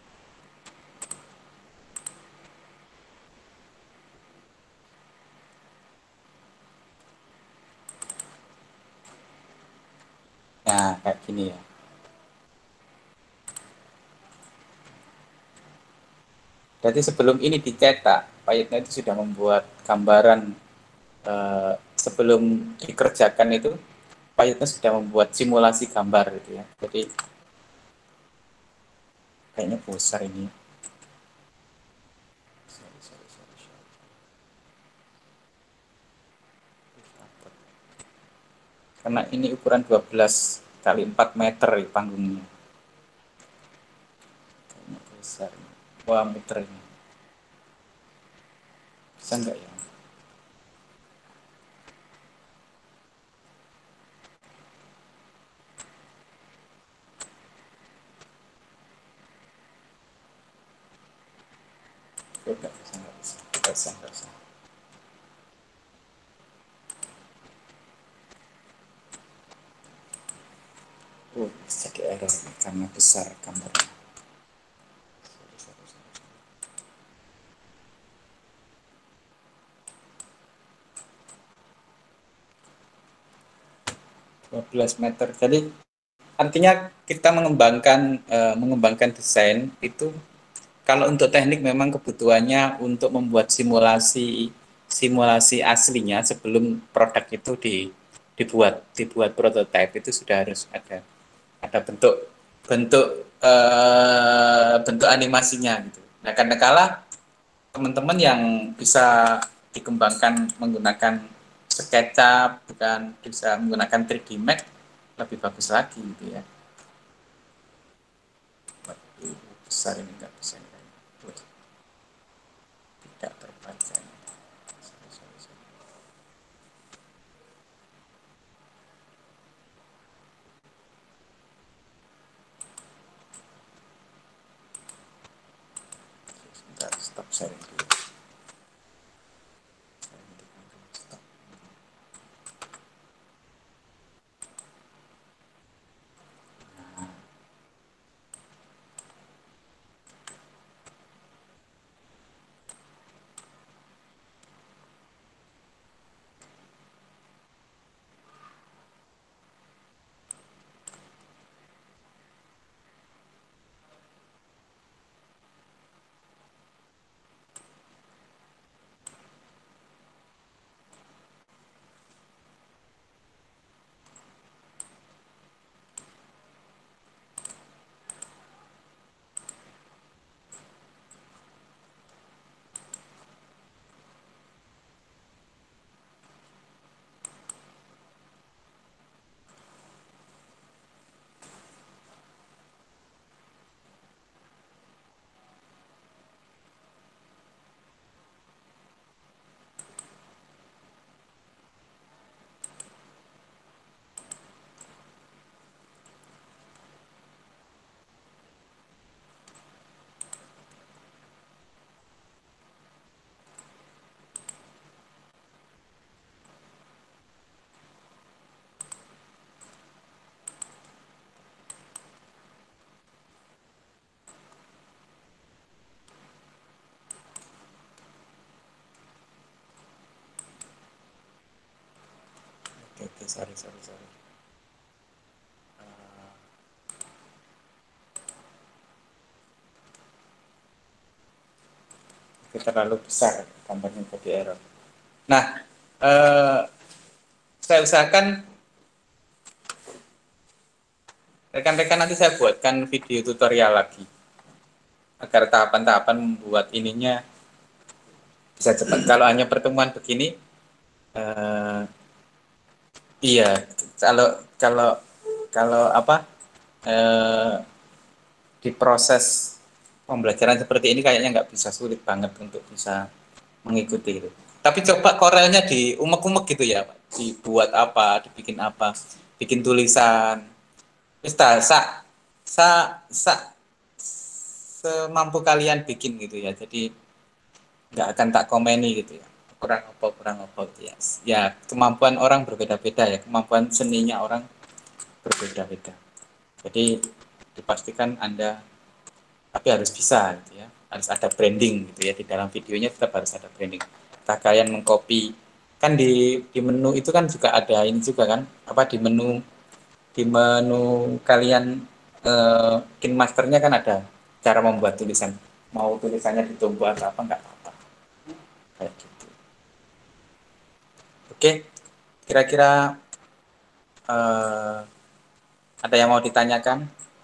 Nah, kayak gini ya. Jadi sebelum ini dicetak, Payetnya itu sudah membuat gambaran eh, sebelum dikerjakan itu, Payetnya sudah membuat simulasi gambar gitu ya. Jadi kayaknya besar ini. Sorry, sorry, sorry, sorry. Karena ini ukuran dua belas kali empat meter ya panggungnya. Kayaknya besar. Wah, meter ini. Bisa nggak ya? Oh, nggak bisa, nggak bisa. Nggak bisa, nggak bisa. Oh, bisa di error karena besar gambarnya. Sorry, sorry, sorry. dua belas meter. Jadi artinya kita mengembangkan eh, mengembangkan desain itu kalau untuk teknik memang kebutuhannya untuk membuat simulasi simulasi aslinya sebelum produk itu di, dibuat dibuat prototipe itu sudah harus ada ada bentuk bentuk eh, bentuk animasinya gitu. Nah, karena kalah teman-teman yang bisa dikembangkan menggunakan SketchUp bukan bisa menggunakan tiga D Max lebih bagus lagi gitu ya. Waduh, besar ini nggak bisa ini. Tidak terbaca ini. Sorry, sorry, sorry. Sebentar, stop sharing dulu. Stop. Oke, oke, sorry, sorry, sorry. terlalu besar gambarnya jadi error. Nah, eh, saya usahakan rekan-rekan nanti saya buatkan video tutorial lagi agar tahapan-tahapan membuat ininya bisa cepat. Kalau hanya pertemuan begini, eh, iya, kalau kalau kalau apa eh, di proses pembelajaran seperti ini kayaknya nggak bisa, sulit banget untuk bisa mengikuti itu. Tapi coba Corelnya di umek-umek gitu ya, Pak. Dibuat apa, dibikin apa, bikin tulisan. Bisa, sa, sa, sa, semampu kalian bikin gitu ya. Jadi nggak akan tak komeni gitu ya. Kurang apa, kurang apa gitu ya. Ya, kemampuan orang berbeda-beda ya. Kemampuan seninya orang berbeda-beda. Jadi dipastikan Anda, tapi harus bisa gitu ya, harus ada branding gitu ya, di dalam videonya tetap harus ada branding. Entah kalian mengcopy, kan di di menu itu kan juga ada ini juga kan, apa di menu di menu kalian eh, Kin Masternya kan ada cara membuat tulisan, mau tulisannya ditumbuh atau apa nggak apa-apa kayak gitu. Oke, kira-kira eh, ada yang mau ditanyakan?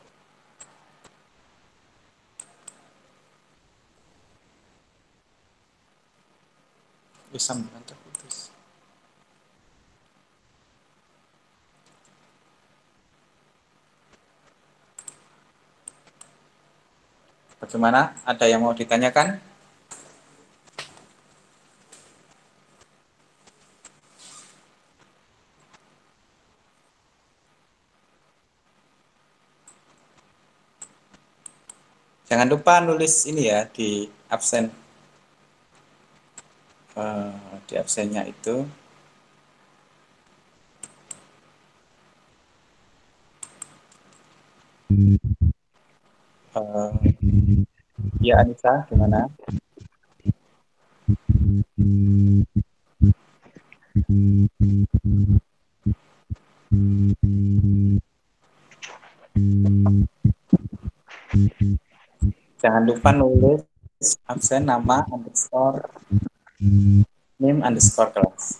Bisa mantap putus. Bagaimana? Ada yang mau ditanyakan? Jangan lupa nulis ini ya di absen, uh, di absennya itu. Uh, ya Anissa, gimana? Jangan lupa nulis absen nama underscore name underscore kelas.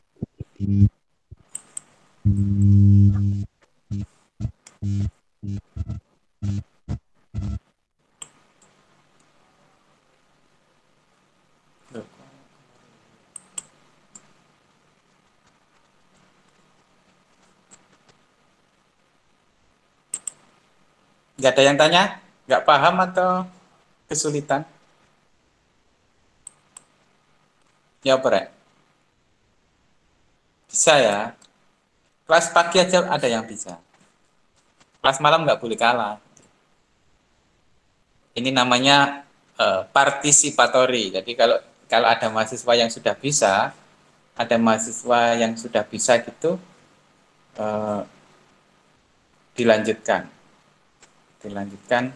Nggak ada yang tanya? Nggak paham atau kesulitan? Ya, Bre. Bisa ya. Kelas pagi aja ada yang bisa. Kelas malam nggak boleh kalah. Ini namanya uh, participatory. Jadi kalau kalau ada mahasiswa yang sudah bisa, ada mahasiswa yang sudah bisa gitu, uh, dilanjutkan. Dilanjutkan.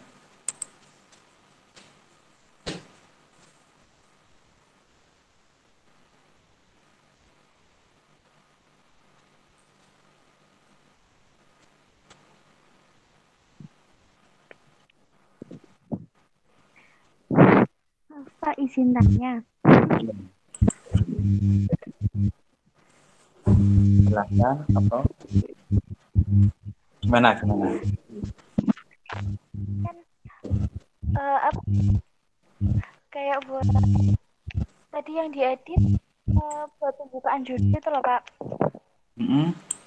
Pak, izin tanya. Silahkan, apa? Gimana, gimana? Kan uh, apa, kayak buat tadi yang diedit uh, buat pembukaan judul itu loh, Pak. Mm-hmm.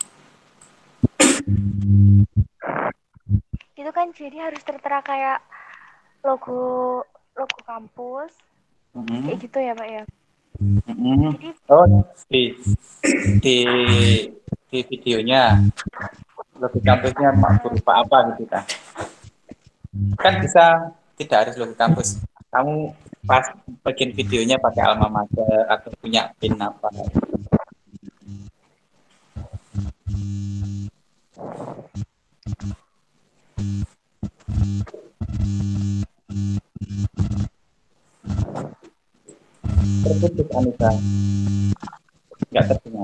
Itu kan jadi harus tertera kayak logo logo kampus, mm-hmm. kayak gitu ya, Pak ya. Mm-hmm. Jadi oh di di di videonya logo kampusnya berupa apa gitu kan? Kan bisa tidak harus logo kampus. Kamu pas bikin videonya pakai alma mater atau punya pin apa? Terputus Anissa, nggak terdengar.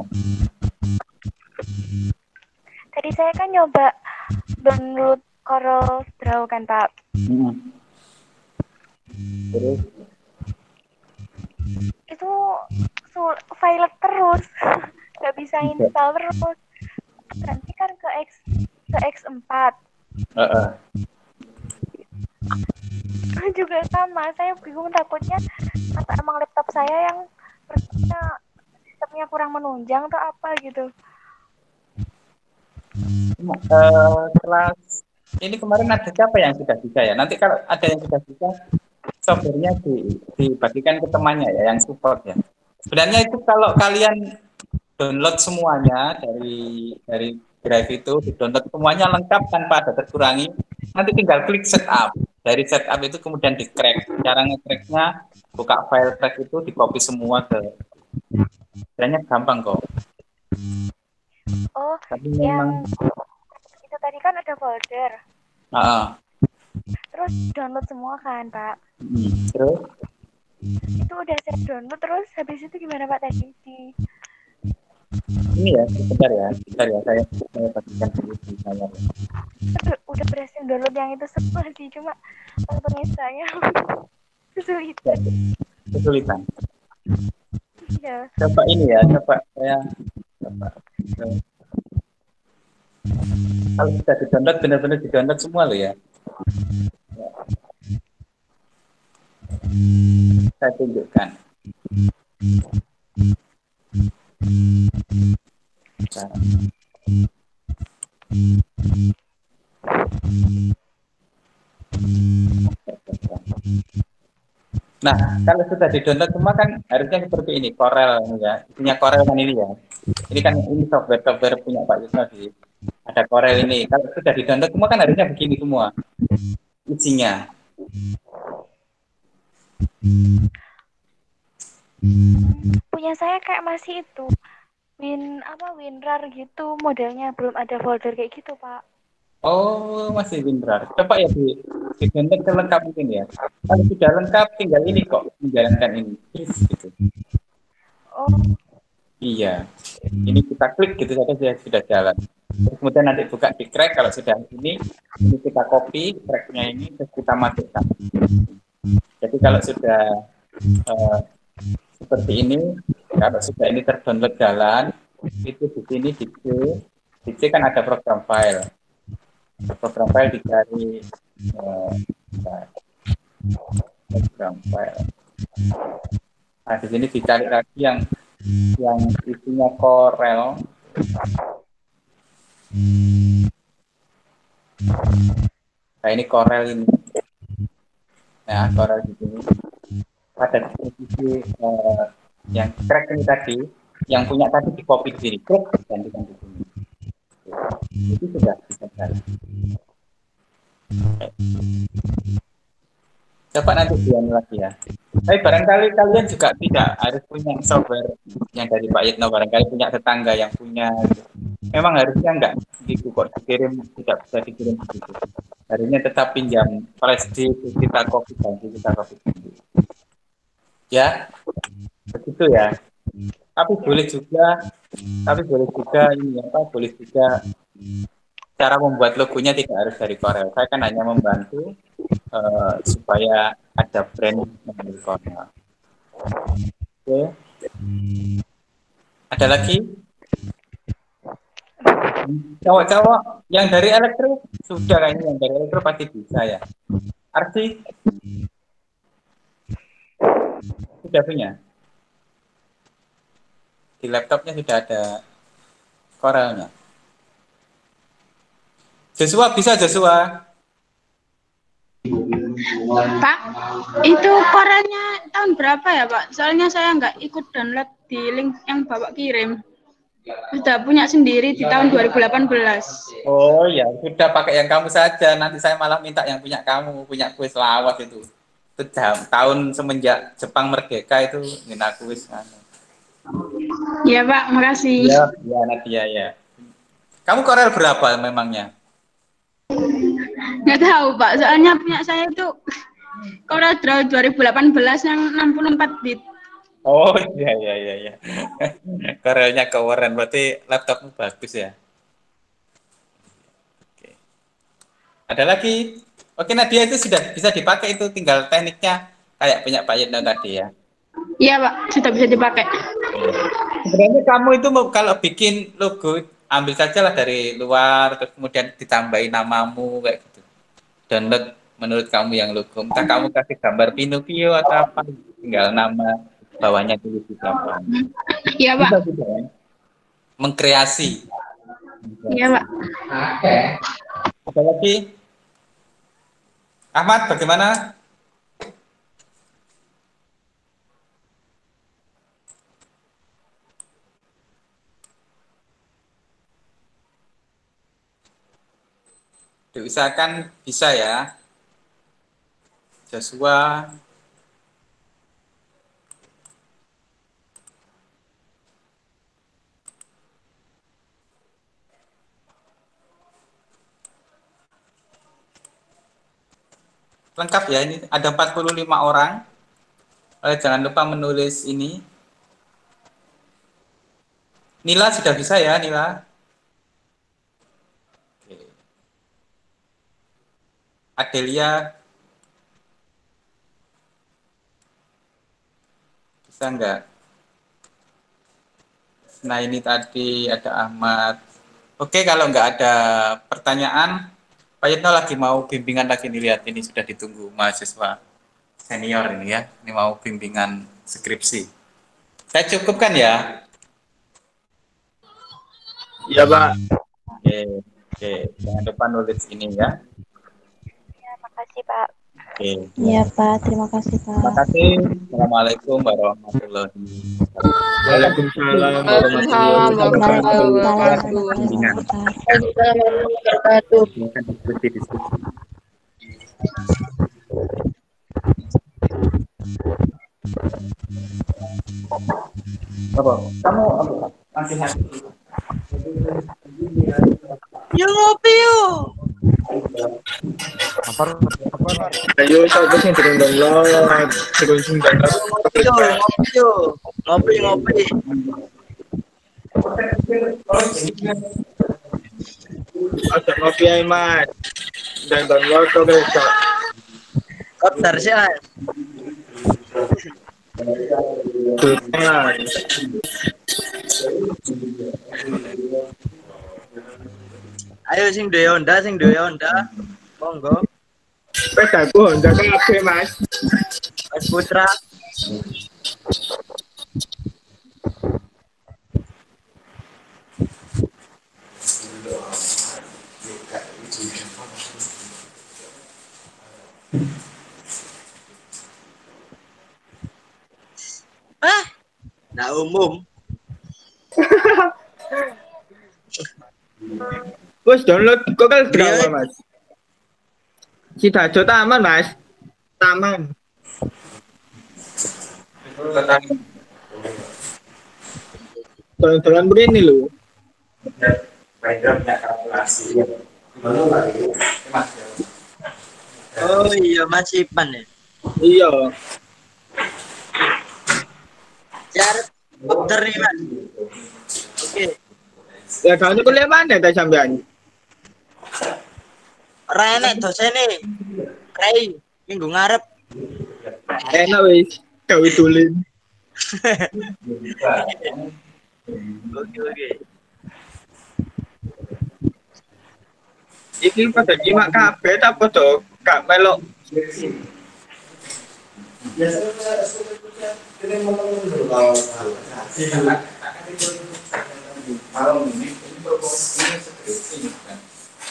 Tadi saya kan nyoba download Corel Draw kan, Pak. Hmm. Terus install terus. Nanti kan ke X ke X empat. Uh-uh. Juga sama, saya bingung takutnya apa emang laptop saya yang pertama sistemnya kurang menunjang atau apa gitu. Uh, kelas ini kemarin ada siapa yang sudah bisa ya? Nanti kalau ada yang sudah bisa, softwarenya di, dibagikan ke temannya ya, yang support ya. Sebenarnya itu kalau kalian download semuanya dari dari drive itu, download semuanya lengkap tanpa ada terkurangi, nanti tinggal klik setup. Dari setup itu kemudian di crack. Cara nge-cracknya, buka file crack itu, di copy semua ke, sebenarnya gampang kok. Oh, tapi yang memang itu tadi kan ada folder. uh, Terus download semua kan, Pak? hmm, terus Itu udah saya download, terus habis itu gimana Pak tadi? Di... ini ya, sebentar ya, sebentar ya, saya saya bagikan dulu di saya. Udah, udah berhasil download yang itu semua sih, cuma paspornya saya kesulitan. Kesulitan. Ya. Coba ini ya, coba saya coba. Kalau sudah di-download, benar-benar di-download semua loh ya. Ya. Saya tunjukkan. Nah, kalau sudah di-download semua kan harusnya seperti ini, Corel ya. Punya Corel kan ini ya. Ini kan ini software-software punya Pak Yusno di ada Corel ini. Kalau sudah di-download semua kan harusnya begini semua isinya. Punya saya kayak masih itu Win apa WinRAR gitu modelnya, belum ada folder kayak gitu Pak. Oh, masih WinRAR. Coba ya di di download lengkap mungkin ya. Kalau sudah lengkap tinggal ini kok menjalankan ini. Gitu. Oh. Iya. Ini kita klik gitu saja sudah sudah jalan. Terus kemudian nanti buka di crack kalau sudah ini, ini kita copy cracknya ini terus kita masukkan. Jadi kalau sudah uh, seperti ini, kalau sudah ini terdownload jalan, itu di sini di C, di C kan ada program file. Program file dicari uh, program file. Nah di sini dicari lagi yang yang isinya Corel. Nah ini Corel ini. Nah Corel di sini. Pada posisi uh, yang crack ini tadi, yang punya tadi di copy di sini, klik gantikan di sini. Itu sudah bisa jalan. Coba nanti diam lagi ya. Tapi barangkali kalian juga tidak harus punya software yang dari Pak Yitno, barangkali punya tetangga yang punya. Memang harusnya enggak gitu kok dikirim, tidak bisa dikirim begitu. Harusnya tetap pinjam flash disk, kita copy ganti, kita copy ganti. Ya, begitu ya. Tapi boleh juga, tapi boleh juga ini apa? Boleh juga cara membuat logonya tidak harus dari Corel. Saya kan hanya membantu uh, supaya ada brand dari Corel. Oke. Ada lagi? Cowok-cowok yang dari elektro sudah kayaknya yang dari elektro pasti bisa ya. Arti sudah punya? Di laptopnya sudah ada Corelnya. Joshua bisa Joshua? Pak, itu Corelnya tahun berapa ya Pak? Soalnya saya nggak ikut download di link yang Bapak kirim. Sudah punya sendiri di tahun dua ribu delapan belas. Oh ya, sudah pakai yang kamu saja. Nanti saya malah minta yang punya kamu, punya kuis lawas itu. Itu tahun semenjak Jepang merdeka itu minta kuis. Ya Pak, makasih. Ya, ya Nadia ya. Kamu Corel berapa memangnya? Nggak tahu Pak, soalnya punya saya itu Corel Draw dua ribu delapan belas yang enam puluh empat bit. Oh iya iya iya iya. Corelnya keren, berarti laptopmu bagus ya. Oke. Ada lagi? Oke Nadia, itu sudah bisa dipakai, itu tinggal tekniknya kayak punya Pak Yitno tadi ya. Iya Pak, sudah bisa dipakai. Sebenarnya kamu itu mau kalau bikin logo ambil saja lah dari luar terus kemudian ditambahin namamu kayak gitu. Download menurut kamu yang logo. Entah kamu kasih gambar Pinocchio atau apa, tinggal nama bawahnya tulis di belakang. Iya, Pak. Bisa juga ya. Mengkreasi. Iya, Pak. Apa lagi? Ahmad, bagaimana? Diusahakan bisa ya. Joshua. Lengkap ya, ini ada empat puluh lima orang. Eh, jangan lupa menulis ini. Nila sudah bisa ya, Nila? Oke. Adelia bisa enggak? Nah ini tadi ada Ahmad. Oke, kalau nggak ada pertanyaan, Pak Yitno lagi mau bimbingan lagi nih, lihat ini sudah ditunggu mahasiswa senior ini ya. Ini mau bimbingan skripsi. Saya cukupkan ya. Iya, Pak. Oke, oke. Jangan lupa nulis ini ya. Ya, makasih Pak. Oke. Iya Pak, terima kasih Terima Pak. kasih. Assalamualaikum warahmatullahi wabarakatuh. Waalaikumsalam Waalaikumsalam warahmatullahi Waalaikumsalam wabarakatuh. warahmatullahi wabarakatuh. Wabarakatuh. Silakan diskusi-diskusi. Apa? Kamu apa? Masih hati. Yuk ngopi yuk. Ayo, siapa sih yang turun download? Turun sing download. Ngopi yuk, ngopi yuk. Ngopi ngopi. Ada ngopi ya, Mas. Dan download kok bisa. Kopdar sih Mas. Tuh, Mas. Ayo sing duwe Honda, sing duwe Honda. Monggo. Wes aku Honda kabeh, Mas. Mas Putra. Ah, nah umum. Wes download kok kan berapa, Iya. Mas? Si Dajo Taman, Mas. Taman. Dolan-dolan begini loh. Backgroundnya kalkulasi. Oh iya Mas Ipan ya. Iya. Jar kopdar nih Mas. Oke. Ya kamu kuliah mana ta sampean? Ora enek dosene. Rei minggu ngarep. Enak wis. Gawe tulen. Oke oke. Iki pada nyimak kabeh ta padha gak melok. Malam ini ini proposisinya skripsi kan.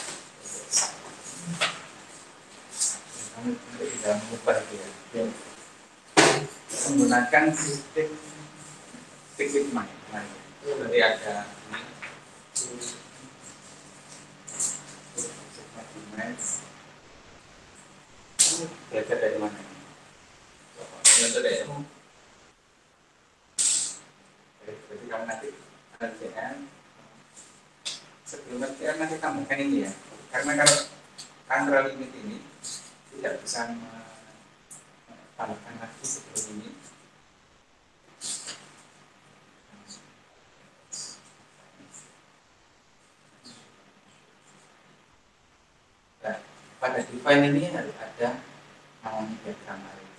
Kamu tidak mengubah dia. Menggunakan sistem fixed mind. Jadi ada belajar dari mana? Belajar dari kamu. Jadi kamu nanti kerjaan sebelum kerjaan nanti tambahkan ini ya. Karena kalau antara limit ini tidak bisa tambahkan lagi sebelum ini. Nah, pada define ini harus ada namanya diagram array.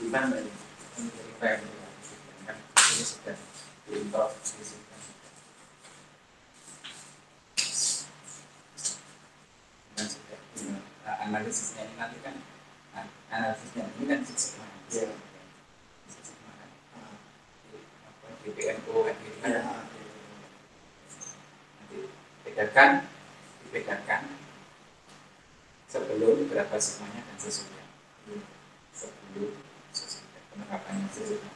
Kan dari Kan ini sudah diintok di situ. Dan sudah nah, analisisnya ini nanti kan nah, analisisnya ini kan six sigma. ya. Six sigma kan. D P M O kan gitu kan. Ya. Nanti bedakan dibedakan sebelum berapa sigmanya dan sesudah. Sebelum sesudah penerapannya sesudah.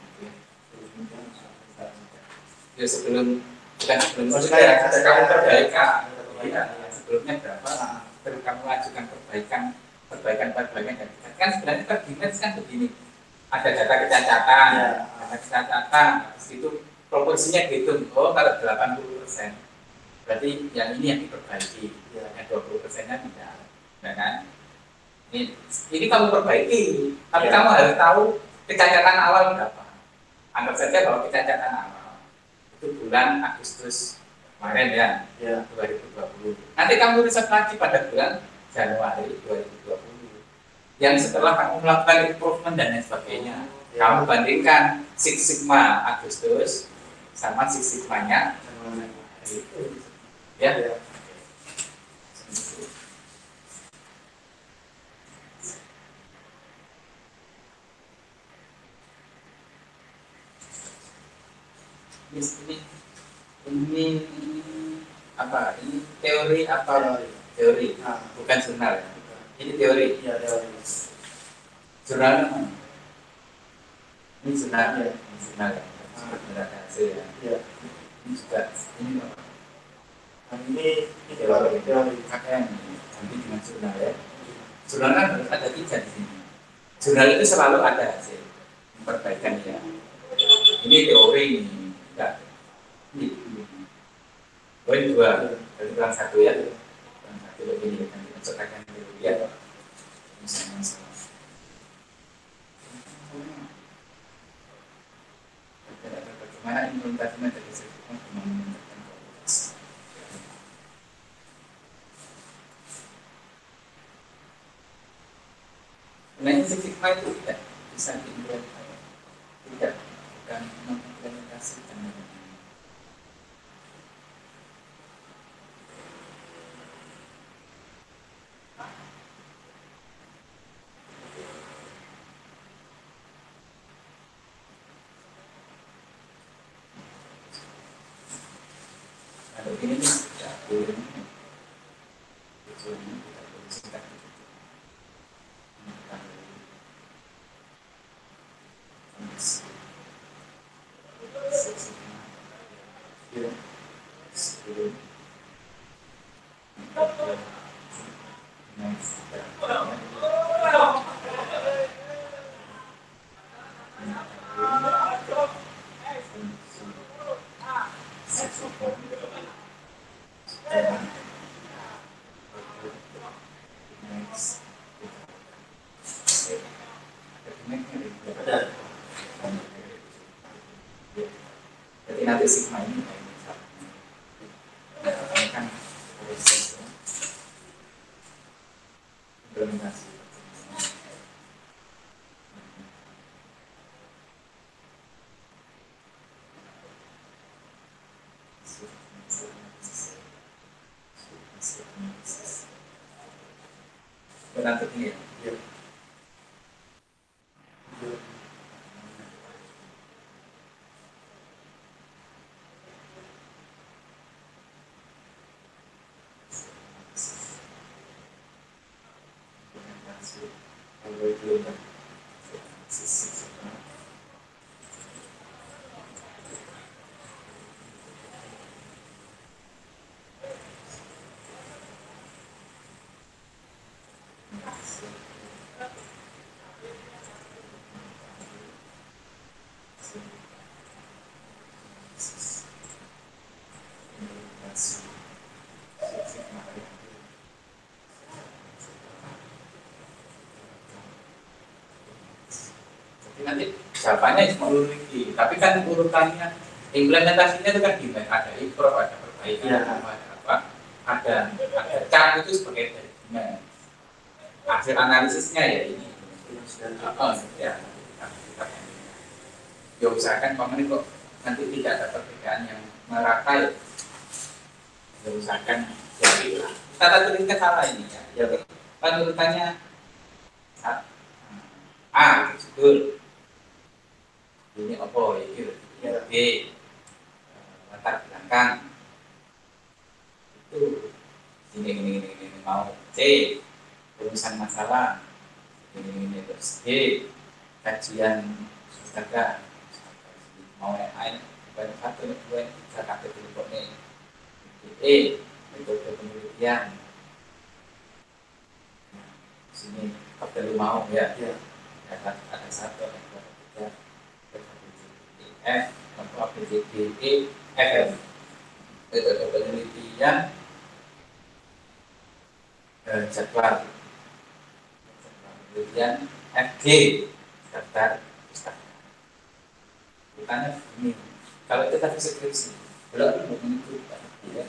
Ya sebelum bukan sebelum sesudah ya, kamu perbaikan. Ya, sebelumnya berapa? Baru kamu ajukan perbaikan, perbaikan perbaikan dan kan sebenarnya tergimet kan begini. Ada data kecacatan, Ya. data kecacatan, habis itu proporsinya gitu. Oh kalau delapan puluh persen, berarti yang ini yang diperbaiki. Ya. Yang dua puluh persennya tidak, ya kan? Ini, ini kamu perbaiki, tapi Ya. kamu harus tahu kecacatan awal berapa. Anggap saja bahwa kecacatan awal itu bulan Agustus kemarin ya, Ya. dua ribu dua puluh. Nanti kamu riset lagi pada bulan Januari dua ribu dua puluh. Yang setelah kamu melakukan improvement dan lain sebagainya, Ya. kamu bandingkan Six Sigma Agustus sama Six Sigmanya Januari. Ya. Ya. Ini, ini, ini apa? Ini teori apa? Teori. Teori, Ah. bukan jurnal. Ini teori. Ya, teori. Jurnalnya mana? Ini jurnal, Ya. ini jurnal ya. Jurnal hasil ya. Ya. Ini juga ini apa? Nah, ini ini teori, teori. Kakek ini nanti dengan jurnal ya. Jurnal kan harus ada tiga di sini. Jurnal itu selalu ada hasil perbaikan ya. Ini teori ini. Enggak. Ini. Poin dua, dari kurang satu ya. Kurang satu lebih nanti masukkan dulu ya. Misalnya salah. Bagaimana implementasinya dari sertifikat menentukan kualitas. Nah, ini sertifikat itu tidak bisa diimplementasikan, tidak bukan mengimplementasikan. Kalau ini tidak boleh, tujuannya tidak boleh singkat gitu. Kondisi seksama ya sebelum jadi nanti sigma ini kan proses implementasi. Nanti ini ya. Ya. Nanti jawabannya cuma urut, tapi kan urutannya implementasinya itu kan gimana? Ada improve, ada perbaikan, Ya. ada apa? Ada ada cat itu sebagai gimana? Hasil analisisnya ya ini. Oh, ya. Ya usahakan paman kok nanti tidak ada perbedaan yang merata ya. Ya usahakan jadi tata tulisnya salah ini ya. Ya kan urutannya A, betul. Ini apa ya? Ya B, latar belakang. Itu ini ini ini ini mau C, rumusan masalah. Ini ini terus D, kajian pustaka. Mau yang lain banyak satu dua tiga kata teleponnya. E, metode penelitian. Sini perlu mau ya. Ya. Ada ada satu ada dua tiga F atau A B C D E F metode penelitian eh, jadwal penelitian F G daftar pustaka. Bukannya ini kalau kita deskripsi belum begitu ya.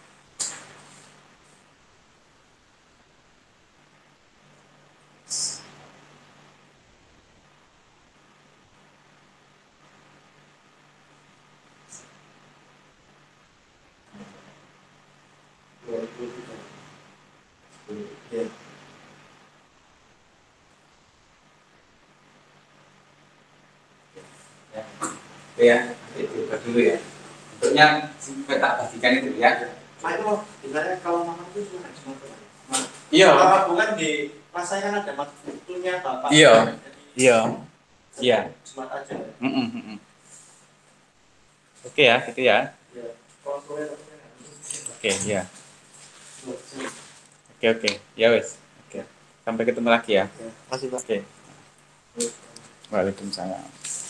Ya, itu dulu ya. Untuknya kita bagikan itu ya. Pak itu sebenarnya kalau makan itu cuma cuma Iya. Kalau bukan di rasanya kan ada waktunya bapak. Iya. Jadi, Iya. Iya. Cuma aja. Mm -mm, mm -mm. Oke ya, gitu ya. Ya. Kalau sore Oke, ya. Oke, oke. Ya wes. Oke. Sampai ketemu lagi ya. Masih Pak. Oke. Waalaikumsalam.